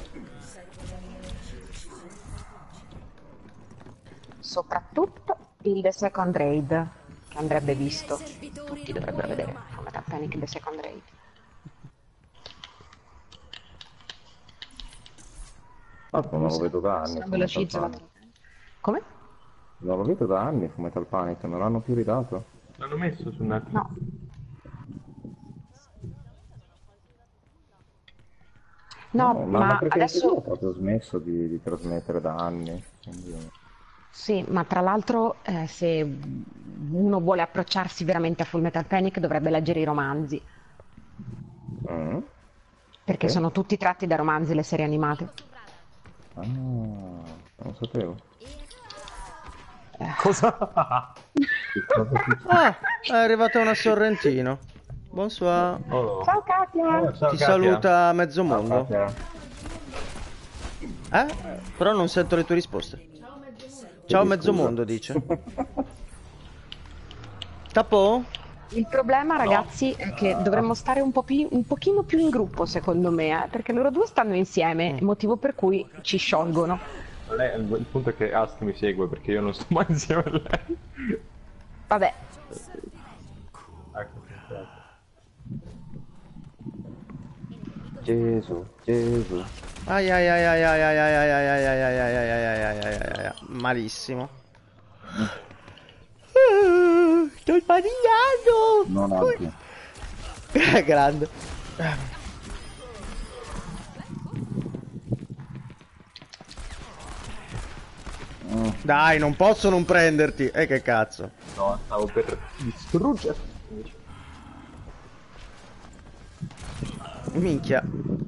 Soprattutto il The Second Raid, che andrebbe visto. Tutti dovrebbero vedere Fullmetal Panic The Second Raid. Ah, non lo vedo da anni. Se non Fullmetal velocizzo la Panic. Come? Non lo vedo da anni Fullmetal Panic, non l'hanno più ridato. L'hanno messo su Netflix. No. No, ma perché adesso ha proprio smesso di trasmettere da anni. Quindi... sì, ma tra l'altro se uno vuole approcciarsi veramente a Fullmetal Panic dovrebbe leggere i romanzi, perché Ok. sono tutti tratti da romanzi le serie animate. Ah, non sapevo. Cosa? Ah, è arrivata una Sorrentino. Bonsoir. Oh. Ciao Katia! Ciao, Ti Katia. saluta mezzo mondo. Katia. Però non sento le tue risposte. Ciao mezzo mondo, dice. Tappo? Il problema, ragazzi, è che dovremmo stare un pochino più in gruppo, secondo me, perché loro due stanno insieme, motivo per cui ci sciolgono. Il punto è che Ast mi segue perché io non sto mai insieme a lei. Vabbè, Ecco, perfetto. Gesù, Gesù. Ai ai ai ai ai ai ai ai ai ai ai ai ai ai ai ai ai ai ai. Malissimo. Sto sbadigliando. Non oggi. Grande. Dai, non posso non prenderti. Che cazzo. No, stavo per distruggerti. Minchia.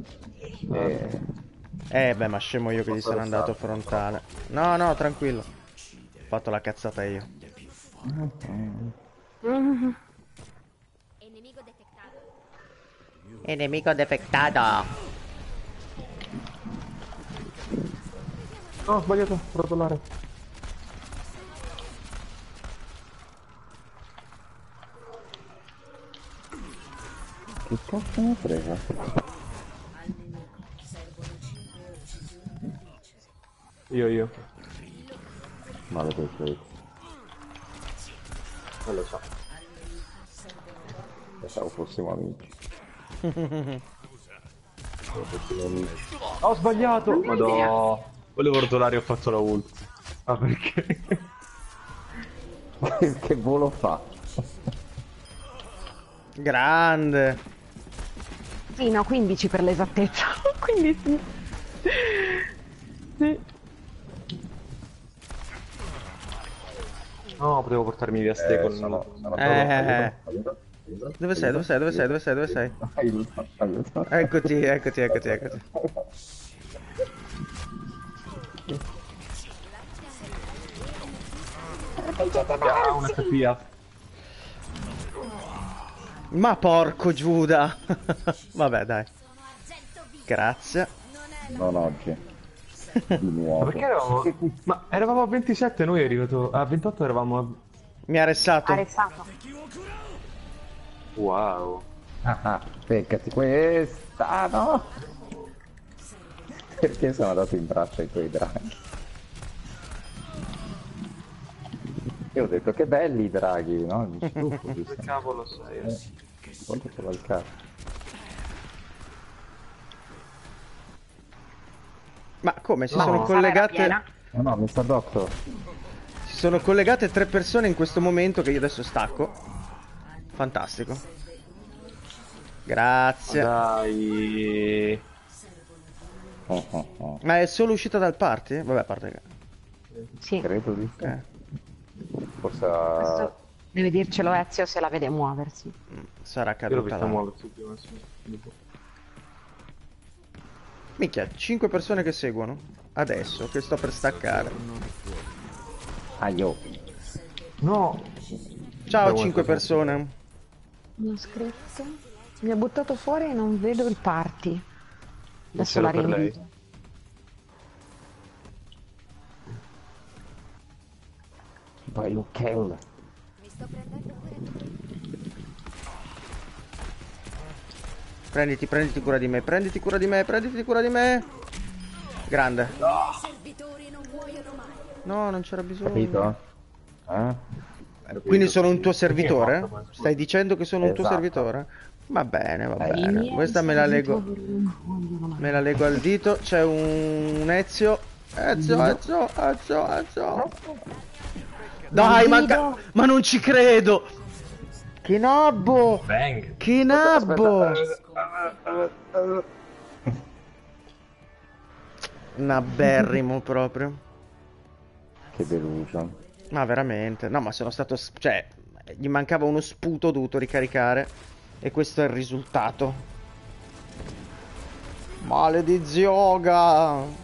Eh, Ma scemo io che gli sono andato frontale. No, no, tranquillo. Ho fatto la cazzata io. Mhm. Enemico defectato. No, ho sbagliato, rotolare. Che cazzo ne frega? Io. Maledetto. Non lo so. Pensavo fossimo amici. Ho sbagliato! Madò. Volevo rotolare e ho fatto la ult. Ah, perché? Che volo fa? Grande. Sì, no, 15 per l'esattezza. Quindi sì. Sì. No, potevo portarmi via ste con... Sono Eh. Dove sei? Dove sei? Dove sei? Dove sei? Dove sei? Aiuto. Eccoti, eccoti, eccoti, eccoti. Ah, una HP. Ma porco Giuda. Vabbè, dai. Grazie. Non oggi. Di Ma nuovo. perché eravamo... Ma eravamo a 27 noi arrivato... A 28 eravamo a... Mi ha ressato. Arrestato. Wow. Ah, beccati questa, no? Perché sono andato in braccio ai tuoi draghi? Io ho detto che belli i draghi, no? Mi stufo, Che giusto? cavolo sei? Quanto c'è il cazzo? Ma come? Si No. sono Ma Sara era collegate... piena? No, Mr. Doctor. Si sono collegate 3 persone in questo momento che io adesso stacco. Fantastico. Grazie. Dai. Oh. Ma è solo uscita dal party? Vabbè, a parte che... Sì. Credo di sì. Forse Questo deve dircelo Ezio se la vede muoversi. Sarà Io l'ho caduta vista là. muoversi prima, sì. Minchia, 5 persone che seguono. Adesso, che sto per staccare. Aio. No. Ciao Devo 5 entrare. persone. Mi ha scritto. Mi ha buttato fuori e non vedo il party. Adesso la per lei. rinvito. Vai, Luchel. Prenditi cura di me, prenditi cura di me, prenditi cura di me. Grande. No, non c'era bisogno. Capito? Quindi sono un tuo servitore? Stai dicendo che sono un tuo Esatto. servitore? Va bene, va I bene. miei Questa me la leggo. servitori non vogliono mai. Me la leggo al dito. C'è un Ezio. Ezio. Dai, Guido. ma non ci credo. Che nabbo. Bang. Che nabbo. Naberrimo proprio. Che delusion. Ma veramente. No, ma sono stato... Cioè, gli mancava uno sputo, ho dovuto ricaricare. E questo è il risultato. Maledizioga.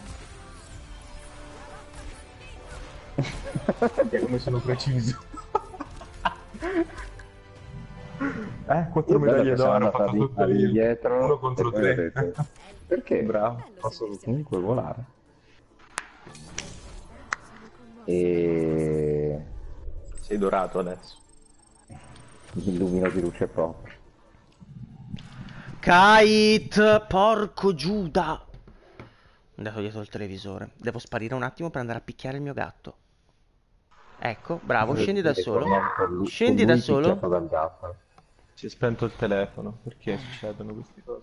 Come sono preciso. 4 Io medaglie bello che siamo d'oro, ho andati fatto tutto io. indietro 1 contro e poi ho 3. detto, perché? Bravo. Posso comunque volare. E Sei dorato adesso. mi illumino di luce proprio. Kite, porco Giuda. È andato dietro il televisore. Devo sparire un attimo per andare a picchiare il mio gatto. Ecco, bravo, scendi da solo. Scendi da solo. Dal gatto. Si è spento il telefono. Perché succedono queste cose?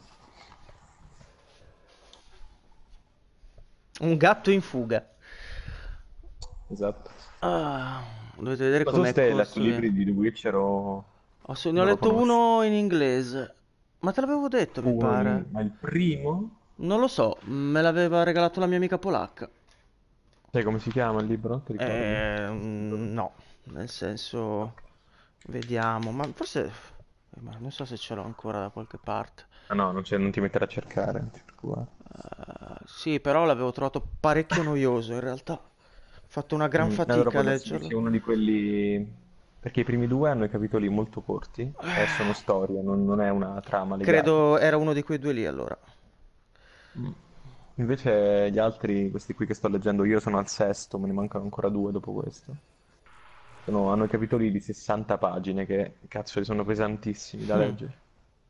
Un gatto in fuga. Esatto. Ah, dovete vedere Ma tu com'è stai letto costruito. libri di The Witcher o... Ne ho non lo letto conosci? uno in inglese. Ma te l'avevo detto, mi pare. Ma il primo? Non lo so, me l'aveva regalato la mia amica polacca. Sai come si chiama il libro? Ti ricordi? No, nel senso, vediamo, ma forse, ma non so se ce l'ho ancora da qualche parte. Ah no, non ti mettere a cercare, non ti preoccupare. Sì, però l'avevo trovato parecchio noioso in realtà. fatto una gran Allora fatica a può darsi che leggerlo. sia uno di quelli... Perché i primi due hanno i capitoli molto corti e sono storie, non è una trama legata. Credo era uno di quei due lì allora. Mm. Invece gli altri, questi qui che sto leggendo io, sono al sesto, me ne mancano ancora due dopo questo. Hanno i capitoli di 60 pagine che, cazzo, sono pesantissimi da Mm. leggere.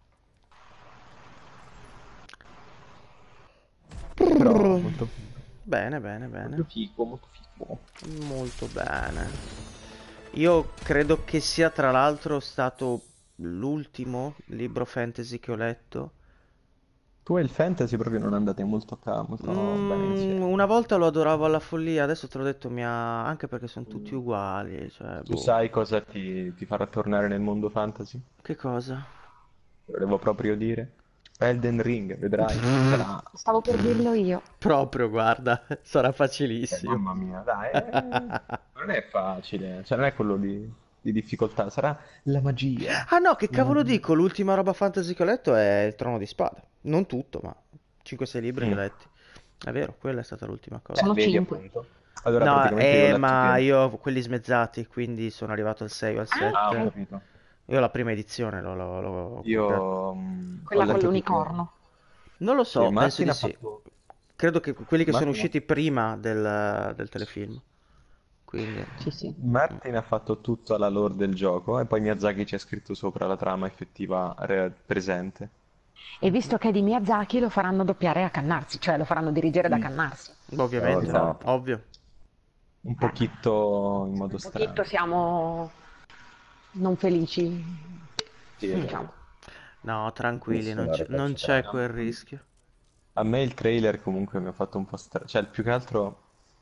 Però molto, Bene, bene, molto bene. figo, molto figo. Molto bene. Io credo che sia tra l'altro stato l'ultimo libro fantasy che ho letto. Tu e il fantasy proprio non andate molto bene insieme. Una volta lo adoravo alla follia, adesso te l'ho detto, anche perché sono tutti Mm. uguali, cioè, Tu boh. sai cosa ti farà tornare nel mondo fantasy? Che cosa? Te lo devo proprio dire. Elden Ring, vedrai. Sarà... Stavo per dirlo io. Proprio, guarda, sarà facilissimo. mamma mia, dai, non è facile. Cioè, non è quello di difficoltà, sarà la magia. Ah no, che La cavolo magia. dico, l'ultima roba fantasy che ho letto è il Trono di Spade. Non tutto, ma 5-6 libri che ho Mm. letti. È vero, quella è stata l'ultima cosa. Sono Vedi 5. appunto. Allora, No, praticamente io ho letto ma che... io ho quelli smezzati, quindi sono arrivato al 6 o al Ah, Ah, ho 7. ok. capito. Io la prima edizione l'ho comprato. Io ho Quella con letto tipo l'unicorno. Non lo che so, penso Martin di ha sì. fatto... Credo che quelli che sono Martin ha... usciti prima del telefilm. Quindi... Sì, sì. Martin ha fatto tutta la lore del gioco e poi Miyazaki ci ha scritto sopra la trama effettiva presente. E visto che è di Miyazaki lo faranno doppiare a Cannarsi, cioè lo faranno dirigere da Mm. Cannarsi. Oh Ovviamente, no. Esatto. ovvio. Un pochetto in modo Un pochetto strano. siamo non felici, Sì, diciamo. esatto. No, tranquilli, Capisco la non faccia c'è tosta. quel rischio. A me il trailer comunque mi ha fatto un po' strano. Cioè, più che altro...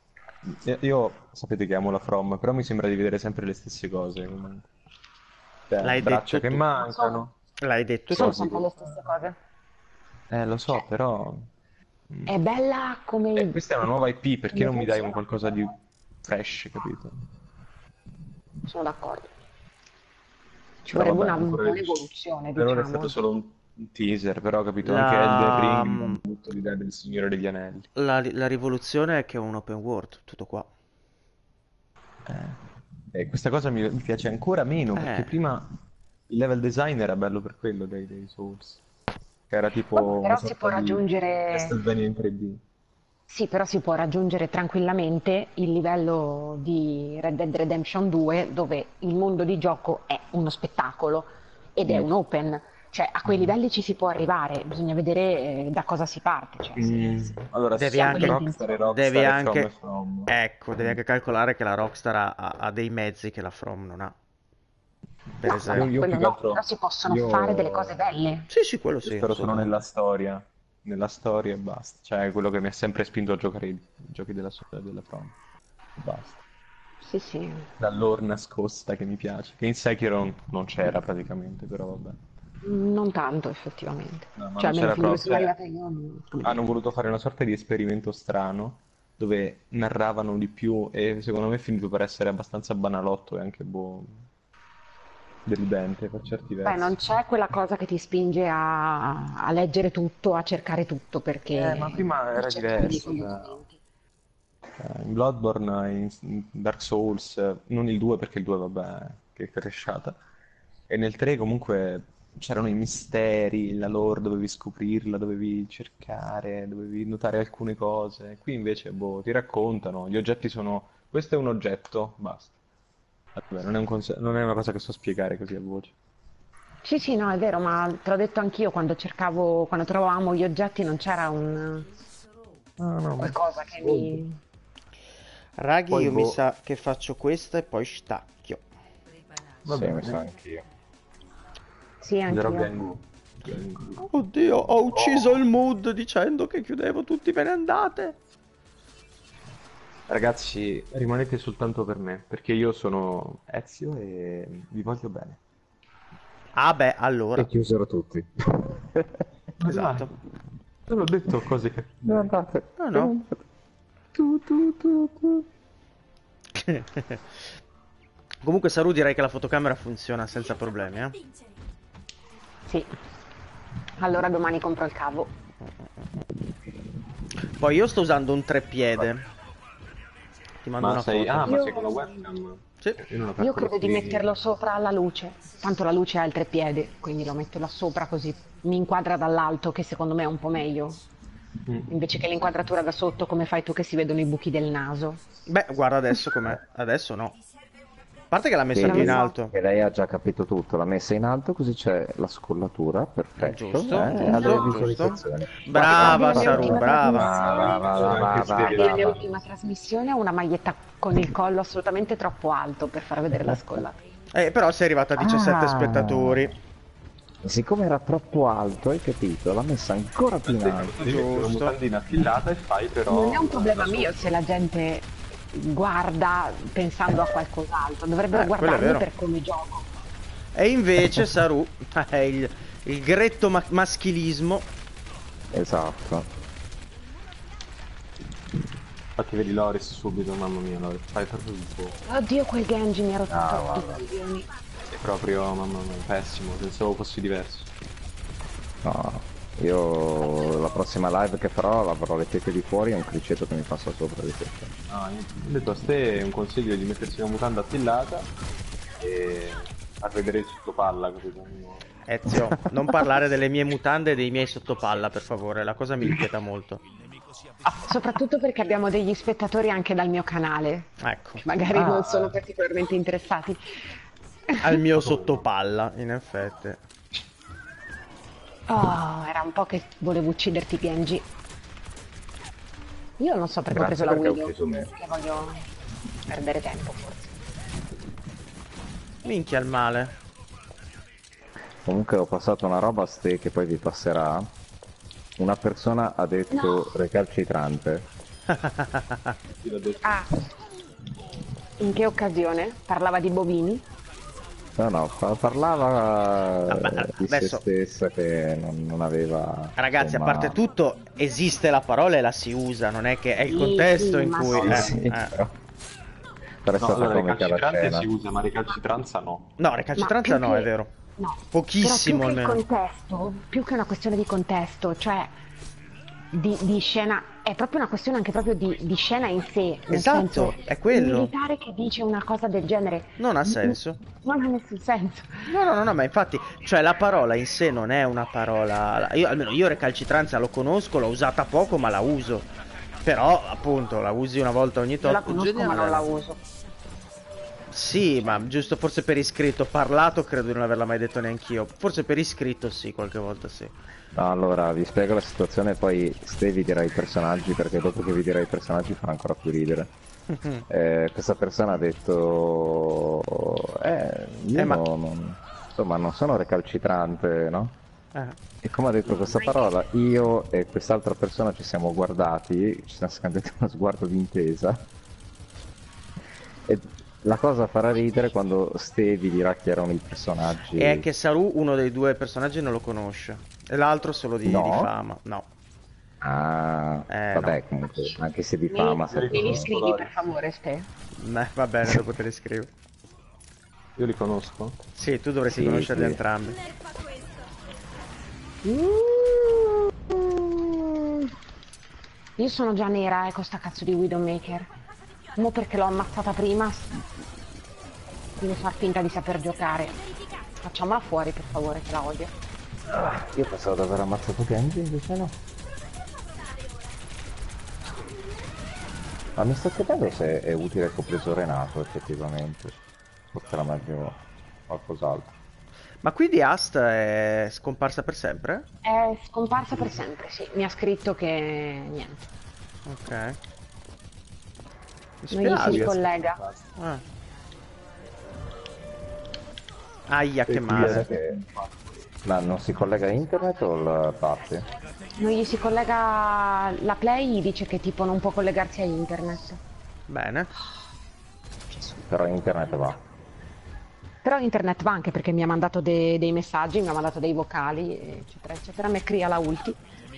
Io sapete che amo la From, però mi sembra di vedere sempre le stesse cose comunque. Cioè, L'hai braccia detto che tu. Ma sono, mancano, L'hai detto sono tu. cosi sempre che... le stesse cose. Lo so, Cioè, però... mm. è bella come Questa è una nuova IP, perché come non mi dai un funziona. qualcosa di fresh, capito? Sono d'accordo. Ci Però vorrebbe vabbè, una ancora... buona evoluzione, Per ora è stato diciamo. solo un teaser, però capito, anche Elden La, Ring mi dà molto l'idea del Signore degli Anelli. la rivoluzione è che è un open world, tutto qua. E questa cosa mi piace ancora meno, perché Eh, prima il level design era bello per quello dei Souls, che era Vabbè, tipo una però si può sorta di raggiungere, Castlevania in 3D. sì, però si può raggiungere tranquillamente il livello di Red Dead Redemption 2, dove il mondo di gioco è uno spettacolo ed è Mm. un open. Cioè, a quei Mm. livelli ci si può arrivare, bisogna vedere da cosa si parte. Cioè, Allora, devi si ha anche, Rockstar e quell'intenzione. devi Rockstar e From e anche, From. ecco, devi anche calcolare che la Rockstar ha dei mezzi che la From non ha, per No, vabbè, esempio. Io più quello che no, però altro, si possono fare delle cose io, belle. Sì, sì, quello io sì, spero solo assolutamente. nella storia e basta. Cioè, quello che mi ha sempre spinto a giocare i giochi della storia della From. E basta. Sì, sì. La lore nascosta che mi piace, che in Sekiro non c'era praticamente, però vabbè. Non tanto, effettivamente. No, ma Cioè, non almeno c'era fin dove proprio, sono cioè, arrivata io, non hanno voluto fare una sorta di esperimento strano, dove narravano di più e secondo me è finito per essere abbastanza banalotto e anche boh, deludente per certi Beh, non versi. c'è quella cosa che ti spinge a leggere tutto, a cercare tutto, Ma perché prima per era certi tipi di diverso, cioè, collegamenti. in Bloodborne, in Dark Souls, non il 2 perché il 2 vabbè, che cresciata, e nel 3 comunque c'erano i misteri, la lore dovevi scoprirla, dovevi cercare, dovevi notare alcune cose. Qui invece, boh, ti raccontano, gli oggetti sono... Questo è un oggetto, basta. Vabbè, non è una cosa che so spiegare così a voce. Sì, sì, no, è vero, ma te l'ho detto anch'io quando cercavo, quando trovavamo gli oggetti non c'era un No, no, ma... qualcosa che Boh. mi... Raghi, Poi, io mi boh, sa che faccio questa e poi stacchio. va Sì, mi sa bene. anch'io. Sì, Userò anch'io. Gengu. Gengu. Oddio, ho ucciso il mood dicendo che chiudevo tutti, ve ne andate. Ragazzi, rimanete soltanto per me, perché io sono Ezio e vi voglio bene. Ah beh, E allora. chiusero tutti. Ma Esatto. dai, te l'ho detto cose che... Non andate. No, no. Tu. Comunque Saru direi che la fotocamera funziona senza problemi, eh. Sì. Allora domani compro il cavo. Poi io sto usando un treppiede. Ti mando una foto. ma sei con la webcam? Sì. Io non ho Io calcolato credo di qui. metterlo sopra alla luce, tanto la luce ha il treppiede, quindi lo metto là sopra così mi inquadra dall'alto, che secondo me è un po' meglio, invece che l'inquadratura da sotto come fai tu che si vedono i buchi del naso. Beh, guarda adesso com'è. Adesso no. A parte che l'ha messa più in Vedi alto. che lei ha già capito tutto, l'ha messa in alto così c'è la scollatura, perfetto, Giusto, ha giusto, delle giusto. visualizzazioni. Brava Guarda, Saru, nell'ultima brava. trasmissione, Va. nell'ultima trasmissione ho una maglietta con il collo assolutamente troppo alto per far vedere la scollatura. Però sei arrivata a 17 spettatori. Siccome era troppo alto, hai capito? L'ha messa ancora più in alto. Devi mettere una Giusto. mutandina affilata e fai però... Non è un problema mio se la gente guarda pensando a qualcos'altro, dovrebbero quello è guardarmi vero. per come gioco. E invece Saru è il gretto maschilismo. Esatto. Infatti vedi Loris subito, mamma mia Loris, fai proprio il po'. Oddio, quel Genji mi ha rotto Ah, tutti i coglioni. È proprio, mamma mia, pessimo, pensavo fossi diverso. No, io la prossima live che farò avrò le tette di fuori e un criceto che mi passa sopra di testa. No, io ho detto a te un consiglio di mettersi una mutanda affilata e far vedere il sottopalla, capito? Ezio, non parlare delle mie mutande e dei miei sottopalla, per favore, la cosa mi inquieta molto. Soprattutto perché abbiamo degli spettatori anche dal mio canale, Ecco, magari non sono particolarmente interessati. al mio sottopalla, in effetti. Oh, era un po' che volevo ucciderti, PNG. Io non so perché Grazie ho preso la perché ho Widow, ucciso me. perché voglio perdere tempo forse. Minchia il male. Comunque ho passato una roba a ste che poi vi passerà. Una persona ha detto recalcitrante. Ah, in che occasione? Parlava di bovini? No, parlava Vabbè, di se adesso- stessa che non aveva... Ragazzi, insomma, a parte tutto, esiste la parola e la si usa, non è che è il Sì, contesto sì, in ma cui... Sì, però è No, stata allora comica la recalcitrante scena. si usa, ma recalcitranza no. No, recalcitranza Ma no, più è che- vero. No, Pochissimo però più che almeno. il contesto, più che una questione di contesto, cioè di scena, è proprio una questione anche proprio di scena in sé, nel Esatto, senso, è quello. un militare che dice una cosa del genere Non ha senso. non ha nessun senso. No, ma infatti, cioè la parola in sé non è una parola... almeno io recalcitranza lo conosco, l'ho usata poco, ma la uso. Però, appunto, la usi una volta ogni Io la tot. conosco ma non la uso. Sì, ma giusto forse per iscritto. Parlato credo di non averla mai detto neanch'io. Forse per iscritto sì, qualche volta sì. No, allora vi spiego la situazione e poi Ste vi dirà i personaggi perché dopo che vi dirà i personaggi farà ancora più ridere. Questa persona ha detto io ma- insomma non sono recalcitrante, no? Eh. E come ha detto questa parola io e quest'altra persona ci siamo guardati, ci siamo scambiati uno sguardo di intesa e la cosa farà ridere quando Ste vi dirà chi erano i personaggi. E è che Saru, uno dei due personaggi, non lo conosce. E l'altro solo di No? fama. No. Vabbè, no. comunque, anche se di fama Me li se... scrivi per favore, Ste? Va bene, dopo te li scrivo. Io li conosco? Sì, tu dovresti Sì, conoscerli sì. entrambi. Io sono già nera con sta cazzo di Widowmaker. Mo perché l'ho ammazzata prima, devo far finta di saper giocare. Facciamola fuori per favore, che la odio. Io pensavo di aver ammazzato Genji, invece no. Ma mi sto chiedendo se è utile che ho preso Renato effettivamente. Forse era meglio qualcos'altro. Ma quindi Ast è scomparsa per sempre? È scomparsa per sempre, sì. Mi ha scritto che niente. Ok. Mi Non gli si spiace. ricollega. Ah. Aia, che male. Ma non si collega a internet o la parte? Non gli si collega la Play, gli dice che tipo non può collegarsi a internet. Bene. Però internet va. Però internet va anche perché mi ha mandato dei messaggi, mi ha mandato dei vocali, eccetera, eccetera. Mi crea la ulti.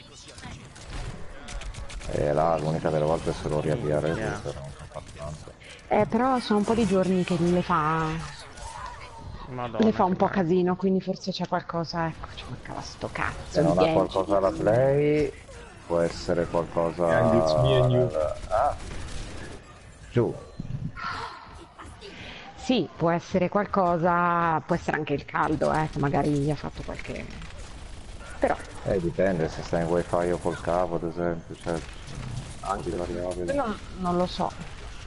E là l'unica delle volte è solo riavviare il Yeah. router, non so fare tanto. Però sono un po' di giorni che le fa Madonna. le fa un che po' male. casino, quindi forse c'è qualcosa, ecco, ci mancava sto cazzo Se di non ha Genji. qualcosa alla play, può essere qualcosa... And it's me and you. Ah, giù. Sì, può essere qualcosa, può essere anche il caldo, che magari gli ha fatto qualche... Però, Dipende se stai in wifi o col cavo, ad esempio, cioè, anche variabili. quello non lo so.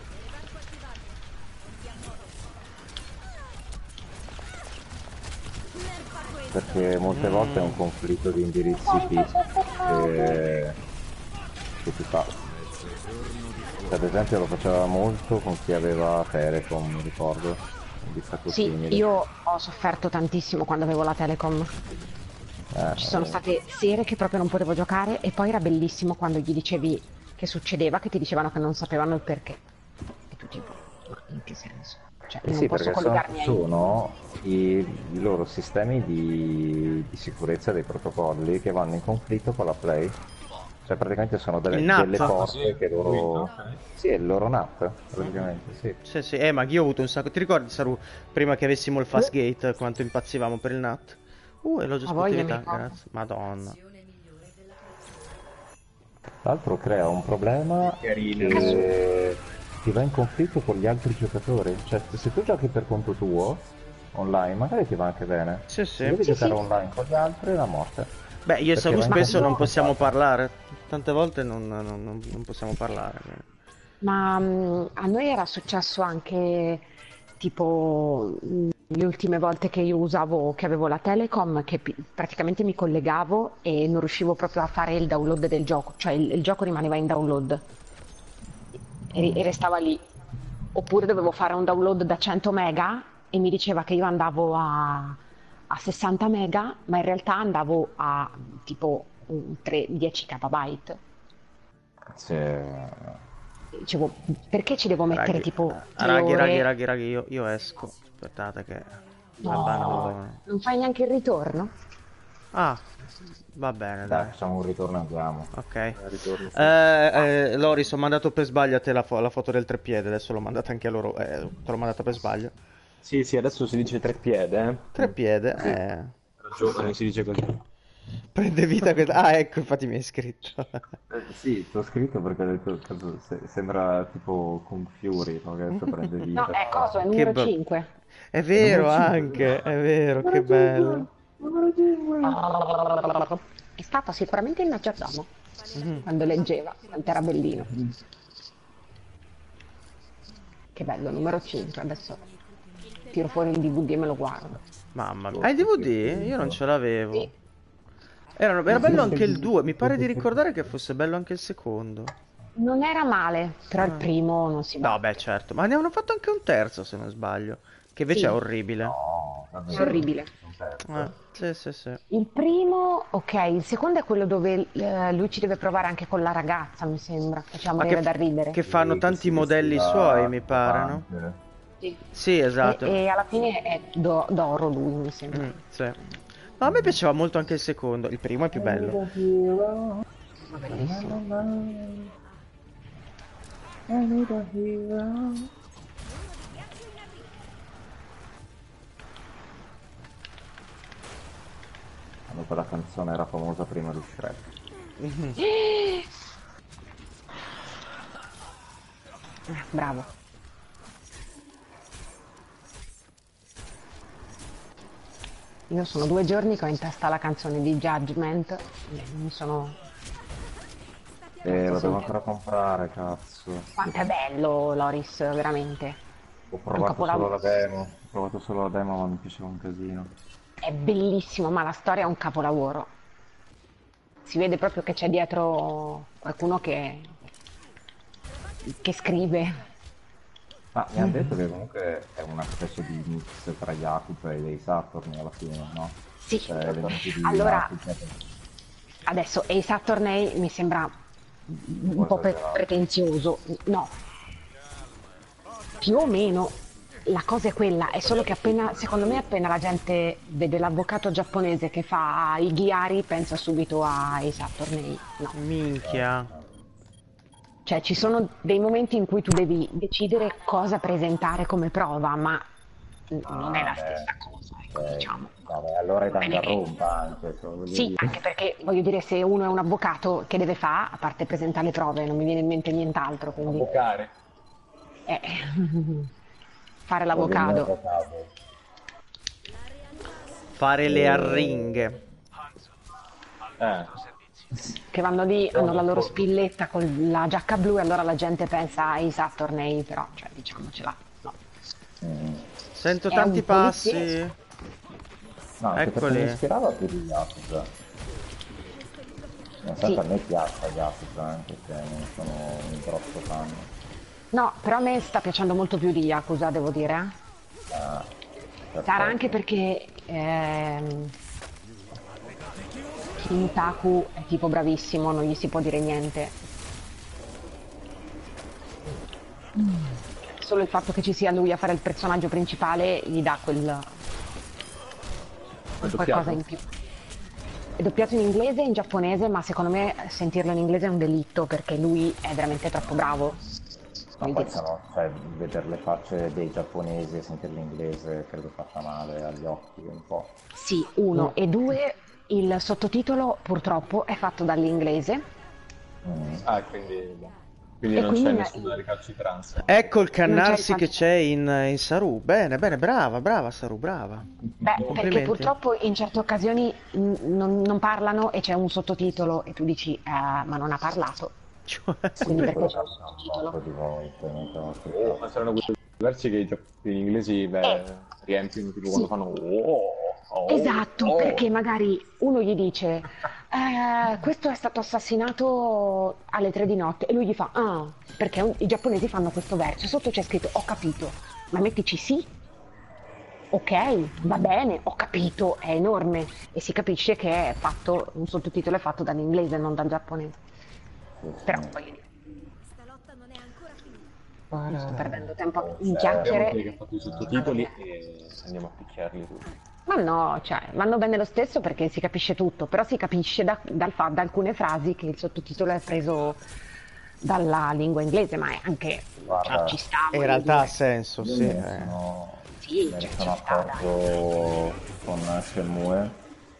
Perché molte volte è un conflitto di indirizzi IP che ti fa. Cioè, ad esempio lo faceva molto con chi aveva Telecom, mi ricordo, un distacco Sì, simile. io ho sofferto tantissimo quando avevo la Telecom. Ci sono state sere che proprio non potevo giocare e poi era bellissimo quando gli dicevi che succedeva, che ti dicevano che non sapevano il perché. E tu tipo, ma in che senso? Cioè, io non Sì, posso perché sono, collegarmi ai... sono i loro sistemi di sicurezza dei protocolli che vanno in conflitto con la Play. Cioè praticamente sono Il delle NAT? porte che loro... Ok. Sì, è il loro NAT, praticamente, sì. Sì, sì, ma io ho avuto un sacco. Ti ricordi, Saru, prima che avessimo il Fastgate, quanto impazzivamo per il NAT? Elogio A voglia, mi sportività, ricordo. grazie. Madonna. Tra l'altro crea un problema Carino. che ti va in conflitto con gli altri giocatori. Cioè, se tu giochi per conto tuo, online, magari ti va anche bene. Sì, Se sì. devi Sì, giocare sì. online con gli altri è la morte. Beh, io e Perché Saru va in spesso non conflitto possiamo con- parlare. Tante volte non possiamo parlare. Ma a noi era successo anche tipo le ultime volte che io usavo, che avevo la Telecom, che praticamente mi collegavo e non riuscivo proprio a fare il download del gioco, cioè il gioco rimaneva in download e restava lì. Oppure dovevo fare un download da 100 mega e mi diceva che io andavo a 60 mega, ma in realtà andavo a tipo 10 kbyte. Sì. Dicevo, perché ci devo mettere Raghi, tipo 3 raghi, ore? raghi, raghi, io esco. Aspettate che la No, bando. non fai neanche il ritorno? Ah, va bene, Dai, dai. facciamo un ritorno e andiamo. Ok. Ritorno su. Loris, ho mandato per sbaglio a te la foto del treppiede, adesso l'ho mandata anche a loro. Te l'ho mandata per sbaglio. Sì, sì, adesso si dice treppiede, Treppiede, Sì, hai ragione, si dice così. prende vita questa... Ah, ecco, infatti mi hai scritto. Sì, ti ho scritto perché ho detto, cazzo, sembra tipo con Fury, no? Che adesso prende No, vita. è cosa, è Che numero be- 5. È È numero vero 5, anche, è vero, che numero 5, bello. numero 5. È stato sicuramente il maggiordomo Mhm. quando leggeva, quanto era bellino. Che bello, numero 5. Adesso tiro fuori il DVD e me lo guardo. Mamma mia. Ah, il DVD? Io non ce l'avevo. Sì, Era bello anche il 2, mi pare di ricordare che fosse bello anche il secondo. non era male, però il Ah. primo non si No, beh, batte. certo, ma ne hanno fatto anche un terzo se non sbaglio, che invece è Sì, orribile. No, è davvero. orribile. Un terzo. Sì, sì, sì. Il primo, ok, il secondo è quello dove lui ci deve provare anche con la ragazza, mi sembra. Faceva Ma morire da ridere. che fanno Sì, che tanti si modelli suoi, vestiva mi da pare, no? punk. Sì. Sì, esatto. E alla fine è d'oro lui, mi sembra. Sì. No, a me piaceva molto anche il secondo, il primo è più bello. Ma bellissimo. Quando quella canzone era famosa prima di Shrek. Bravo. Io sono 2 giorni che ho in testa la canzone di Judgment. Mi sono... Lo devo ancora comprare, cazzo. Quanto è bello, Loris, veramente. Ho È un provato solo la capolavoro. demo. Ho provato solo la demo, ma mi piaceva un casino. È bellissimo, ma la storia è un capolavoro. Si vede proprio che c'è dietro qualcuno che scrive. Ma mi hanno detto che comunque è una specie di mix tra Yakuza e dei Saturn alla fine, no? Sì. Cioè, elementi di Allora, Yakuza. adesso Ace Attorney mi sembra un po' Esagerato. pretenzioso. No, più o meno la cosa è quella, è solo che appena, secondo me, appena la gente vede l'avvocato giapponese che fa i ghiari, pensa subito a Ace Attorney. No. Minchia. Cioè, ci sono dei momenti in cui tu devi decidere cosa presentare come prova, ma non è la stessa cosa, ecco, diciamo. Vabbè, allora è Bene che- Danganronpa anche, cioè, voglio Sì, dire. anche perché voglio dire, se uno è un avvocato, che deve fare? A parte presentare le prove, non mi viene in mente nient'altro, quindi... Avvocare. Eh, fare Voglio il mio l'avocado. avocado. Fare le arringhe. Eh, Che vanno lì, hanno la loro Oh. spilletta con la giacca blu e allora la gente pensa ai Saturday, però, cioè, diciamocela, no. Mm. Sento È tanti un poliziesco. passi. No, anche perché mi Eccoli. ispirava più di Yakuza. Non so, Sì. a me piace Yakuza, anche se non sono un grosso fan. No, però a me sta piacendo molto più di Yakuza, devo dire. Ah, Sarà anche perfetto. perché Kintaku è tipo bravissimo, non gli si può dire niente. Solo il fatto che ci sia lui a fare il personaggio principale gli dà quel qualcosa in più. È doppiato in inglese e in giapponese, ma secondo me sentirlo in inglese è un delitto perché lui è veramente troppo bravo. Ma Voglio poi dire, sono, cioè, vedere le facce dei giapponesi e sentire l'inglese credo faccia male agli occhi un po'. sì, uno e due, il sottotitolo purtroppo è fatto dall'inglese Mm. ah, quindi e non quindi c'è nessuna recalcitranza. Ecco il non c'è cannarsi che risalto. c'è in Saru. Bene, bene, brava, brava Saru, brava. Beh, perché Complimenti. purtroppo in certe occasioni non parlano e c'è un sottotitolo e tu dici, ma non ha parlato, Cioè, quindi Sì, perché quello c'è un capita un botto sottotitolo? di volte, mi sono Oh, aspettato. ma saranno quei versi che gli inglesi Eh, riempiono tipo quando sì, fanno oh, oh, esatto, perché oh. magari uno gli dice, questo è stato assassinato alle 3 di notte e lui gli fa, ah, perché i giapponesi fanno questo verso, sotto c'è scritto, ho capito, ma mettici sì, ok, va bene, ho capito, è enorme e si capisce che è fatto, un sottotitolo è fatto dall'inglese, non dal giapponese. Sì, Però, sì. voglio dire, sto perdendo tempo Oh, in Abbiamo chiacchiere. chi è che ha fatto i sottotitoli e andiamo a picchiarli tutti. Ma no, cioè, vanno bene lo stesso perché si capisce tutto, però si capisce da alcune frasi che il sottotitolo è preso dalla lingua inglese, ma è anche, cioè, Guarda, ci sta, in voglio realtà ha dire. senso, io sì. Sì, me ne cioè, ci sono sta, dai. accorto con Shenmue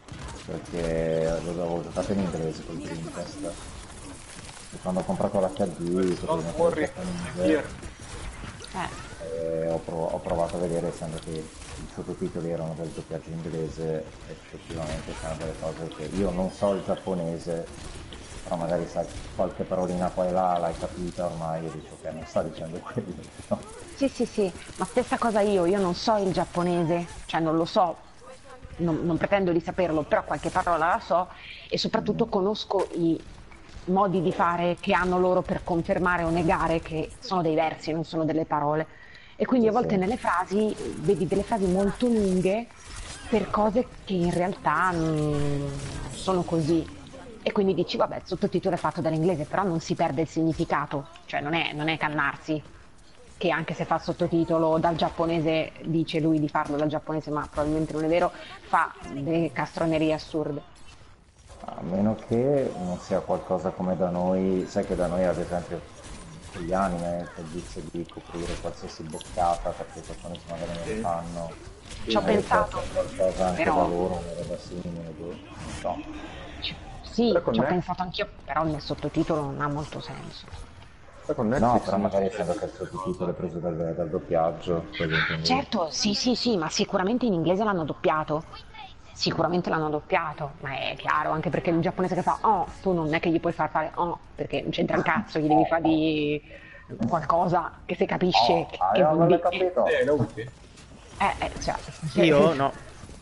perché lo avevo giocato in inglese col Dreamcast e quando ho comprato l'HD potevo Don't mettere il worry, I'm here. giapponese Eh, e ho provato a vedere, essendo che i sottotitoli erano del doppiaggio inglese, effettivamente c'erano delle cose che io non so il giapponese, però magari sai qualche parolina qua e là l'hai capita ormai e dici ok, non sta dicendo quello, no? sì, sì, sì, ma stessa cosa io non so il giapponese, cioè non lo so, non pretendo di saperlo, però qualche parola la so e soprattutto conosco i modi di fare che hanno loro per confermare o negare che sono dei versi, non sono delle parole. E quindi Sì, a volte sì. nelle frasi vedi delle frasi molto lunghe per cose che in realtà non sono così. E quindi dici, vabbè, il sottotitolo è fatto dall'inglese, però non si perde il significato, cioè non è Cannarsi, che anche se fa il sottotitolo dal giapponese, dice lui di farlo dal giapponese, ma probabilmente non è vero, fa delle castronerie assurde. A meno che non sia qualcosa come da noi, sai che da noi ad esempio con gli anime c'è il vizio di coprire qualsiasi boccata perché i giapponesi magari non Sì, fanno, Ci ho magari può pensato, essere qualcosa anche da però loro, una roba simile, boh, non so. sì, però con, ci ho Net- pensato anch'io, però nel sottotitolo non ha molto senso. però con No, Netflix però non magari succede essendo che il questa sottotitolo è cosa. preso dal doppiaggio, quello intendevo. Certo, sì, sì, sì, ma sicuramente in inglese l'hanno doppiato. Sicuramente l'hanno doppiato, ma è chiaro, anche perché il giapponese che fa oh, tu non è che gli puoi far fare oh, perché non c'entra un cazzo, gli devi fare di qualcosa che si capisce Oh, che vuol avete dire. capito? Lo usi? Cioè, Io no.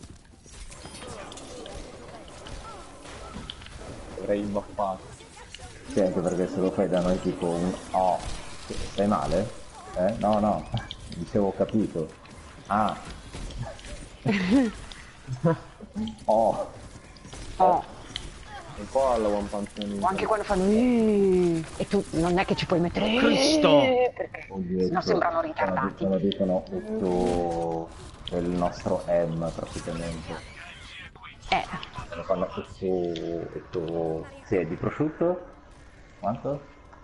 Avrei imbaffato. Sì, anche perché se lo fai da noi tipo un oh, stai male? No, no, dicevo ho capito. Ah, oh, oh, Un po' alla One Punch Man o anche intendo. quando fanno e tu non è che ci puoi mettere Cristo! perché oddio, sennò sembrano ritardati. quando dicono utto è il nostro M praticamente. Eh, Quando fanno utto, sì, è di prosciutto? Quanto?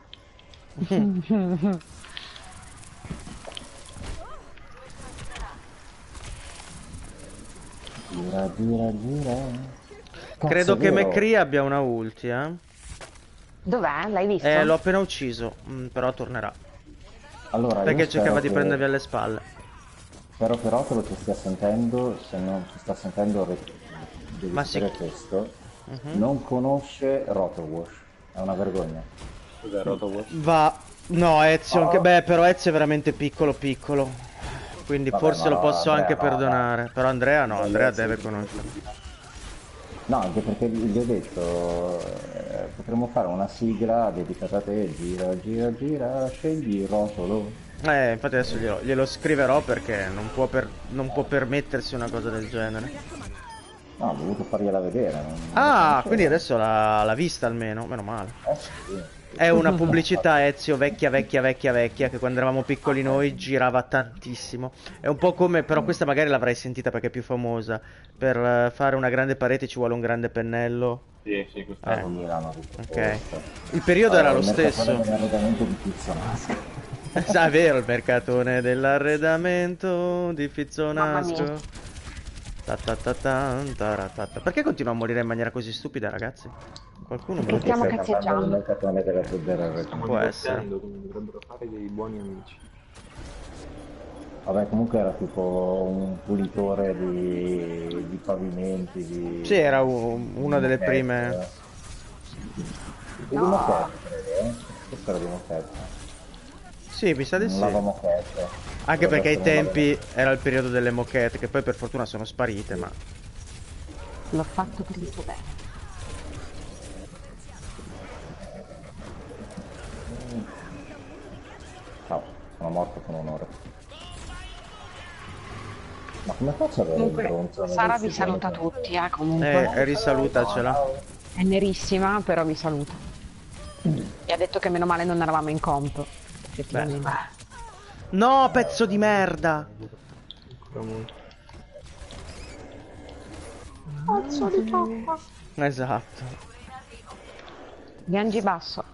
Gira, gira, gira. Cazzo, Credo è che vero. McCree abbia una ulti, eh. dov'è? L'hai visto? L'ho appena ucciso, però tornerà. Allora, io Perché cercava spero di che... prendervi alle spalle. Spero che Rotolo ci stia sentendo, se non ci sta sentendo devi Ma sì. sapere questo. Mhm. Non conosce Rotowash, è una vergogna. Cos'è Rotowash? Va. No, Ezio anche. Oh, Beh, però Ezio è veramente piccolo piccolo. Quindi vabbè, forse ma lo no, posso Andrea anche no, dai. perdonare. Però Andrea no, Andrea Andrea sì. deve conoscere. No, anche perché gli ho detto, potremmo fare una sigla dedicata a te, gira, gira, gira, scegli Rotolo. Infatti adesso glielo scriverò perché non può permettersi una cosa del genere. No, ho dovuto fargliela vedere, non lo Ah, quindi conoscevo. adesso l'ha vista almeno, meno male. Sì. È una pubblicità Ezio vecchia vecchia vecchia vecchia che quando eravamo piccoli noi girava tantissimo. È un po' come, però questa magari l'avrai sentita perché è più famosa. Per fare una grande parete ci vuole un grande pennello. Sì, sì, questa la Eh, Sì, conosco. l'hanno detto ok. forse. Il periodo era Avevo lo il mercatore stesso. dell'arredamento di Pizza Masca. È vero, il mercatone dell'arredamento di Mamma mia. Fizzonasco. Ta ta ta tan, taratata. Perché continua a morire in maniera così stupida, ragazzi? Qualcuno me lo Perché Perché stiamo dica. stai cantando il cazzeggiando. mercatone Stiamo Può essere. divertendo, quindi dovrebbero fare dei buoni amici. Vabbè, comunque era tipo un pulitore di pavimenti, Sì, di era una delle prime. moquette. E di No. moquette, credo, eh? Questo era di moquette. Sì, mi sa di Un sì. lava moquette. Anche Dovrebbe perché ai essere un lava tempi moquette. era il periodo delle moquette, che poi per fortuna sono sparite, ma... L'ho fatto per il tuo bene. Ciao, sono morto con onore. Ma come faccio ad avere il Comunque, bronzo nelle Sara vi uccisioni saluta con... tutti, comunque. Risalutacela. È nerissima, però vi saluta. E ha detto che meno male non eravamo in comp, Beh. effettivamente. No, pezzo di merda! Ancora molto. Cazzo di poppa. Esatto. Gangi basso.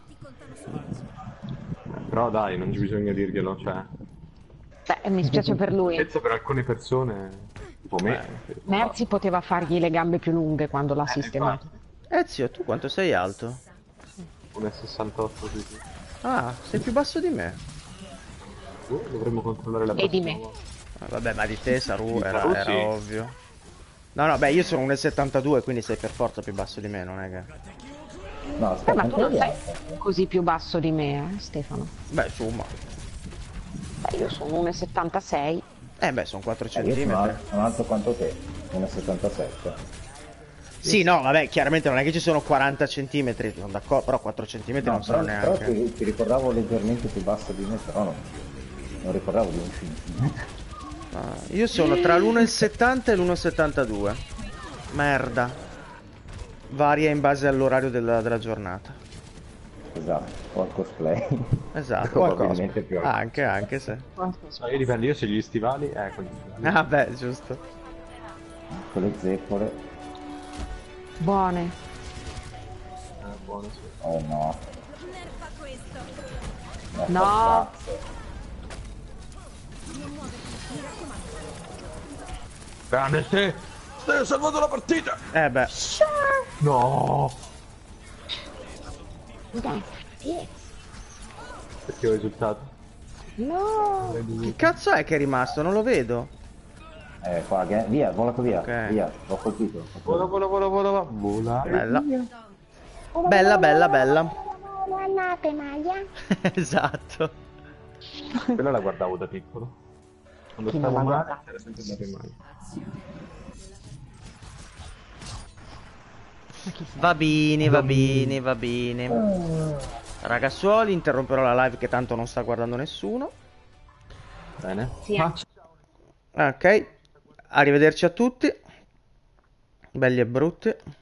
Però dai, non ci bisogna dirglielo, cioè... Beh, mi spiace per lui. Penso per alcune persone, tipo me, Merzi poteva fargli le gambe più lunghe quando l'ha sistemato. Ezio, tu quanto sei alto? 1,68 sì, sì. Ah, sei più basso di me. Dovremmo controllare la E di prossima me. volta. Vabbè, ma di te Saru Di era, Saru, era sì. ovvio. No, no, beh, io sono 1,72, quindi sei per forza più basso di me, non è che... No, aspetta, Ma tu non controlliamo. sei così più basso di me, Stefano. Beh, insomma. Beh, io sono 1,76. Beh, sono 4 Io sono centimetri. sono alto quanto te, 1,77. Sì, no, vabbè, chiaramente non è che ci sono 40 centimetri, sono d'accordo, però 4 centimetri No, non sono però neanche. ti ricordavo leggermente più basso di me, però non ricordavo di un centimetro. Ah, io sono tra l'1,70 e l'1,72. Merda. Varia in base all'orario della giornata. Esatto, o al cosplay. Esatto, qualcosa. Probabilmente più al Anche se. No, io dipende, io se gli stivali, con gli stivali. Ah, beh, giusto. con le zeppole. Buone. Buono, sì. Oh no. No. Grande te! Stai salvando la partita! Beh. No! Dai. Perché ho risultato? No. Che cazzo è che è rimasto? Non lo vedo. Qua, via, volato via, Ok. via, l'ho colpito. Vola, vola, vola, vola, vola. Vola. Bella. Bella, bella, bella. Guardate, Maya. Esatto. Quella la guardavo da piccolo. Quando Chi stavo non la male, guarda? era sempre andato in male. Ma chi sei? Va bene, va bene, va bene. Ragazzuoli, interromperò la live che tanto non sta guardando nessuno. Bene. Sì, Ok. Arrivederci a tutti. Belli e brutti.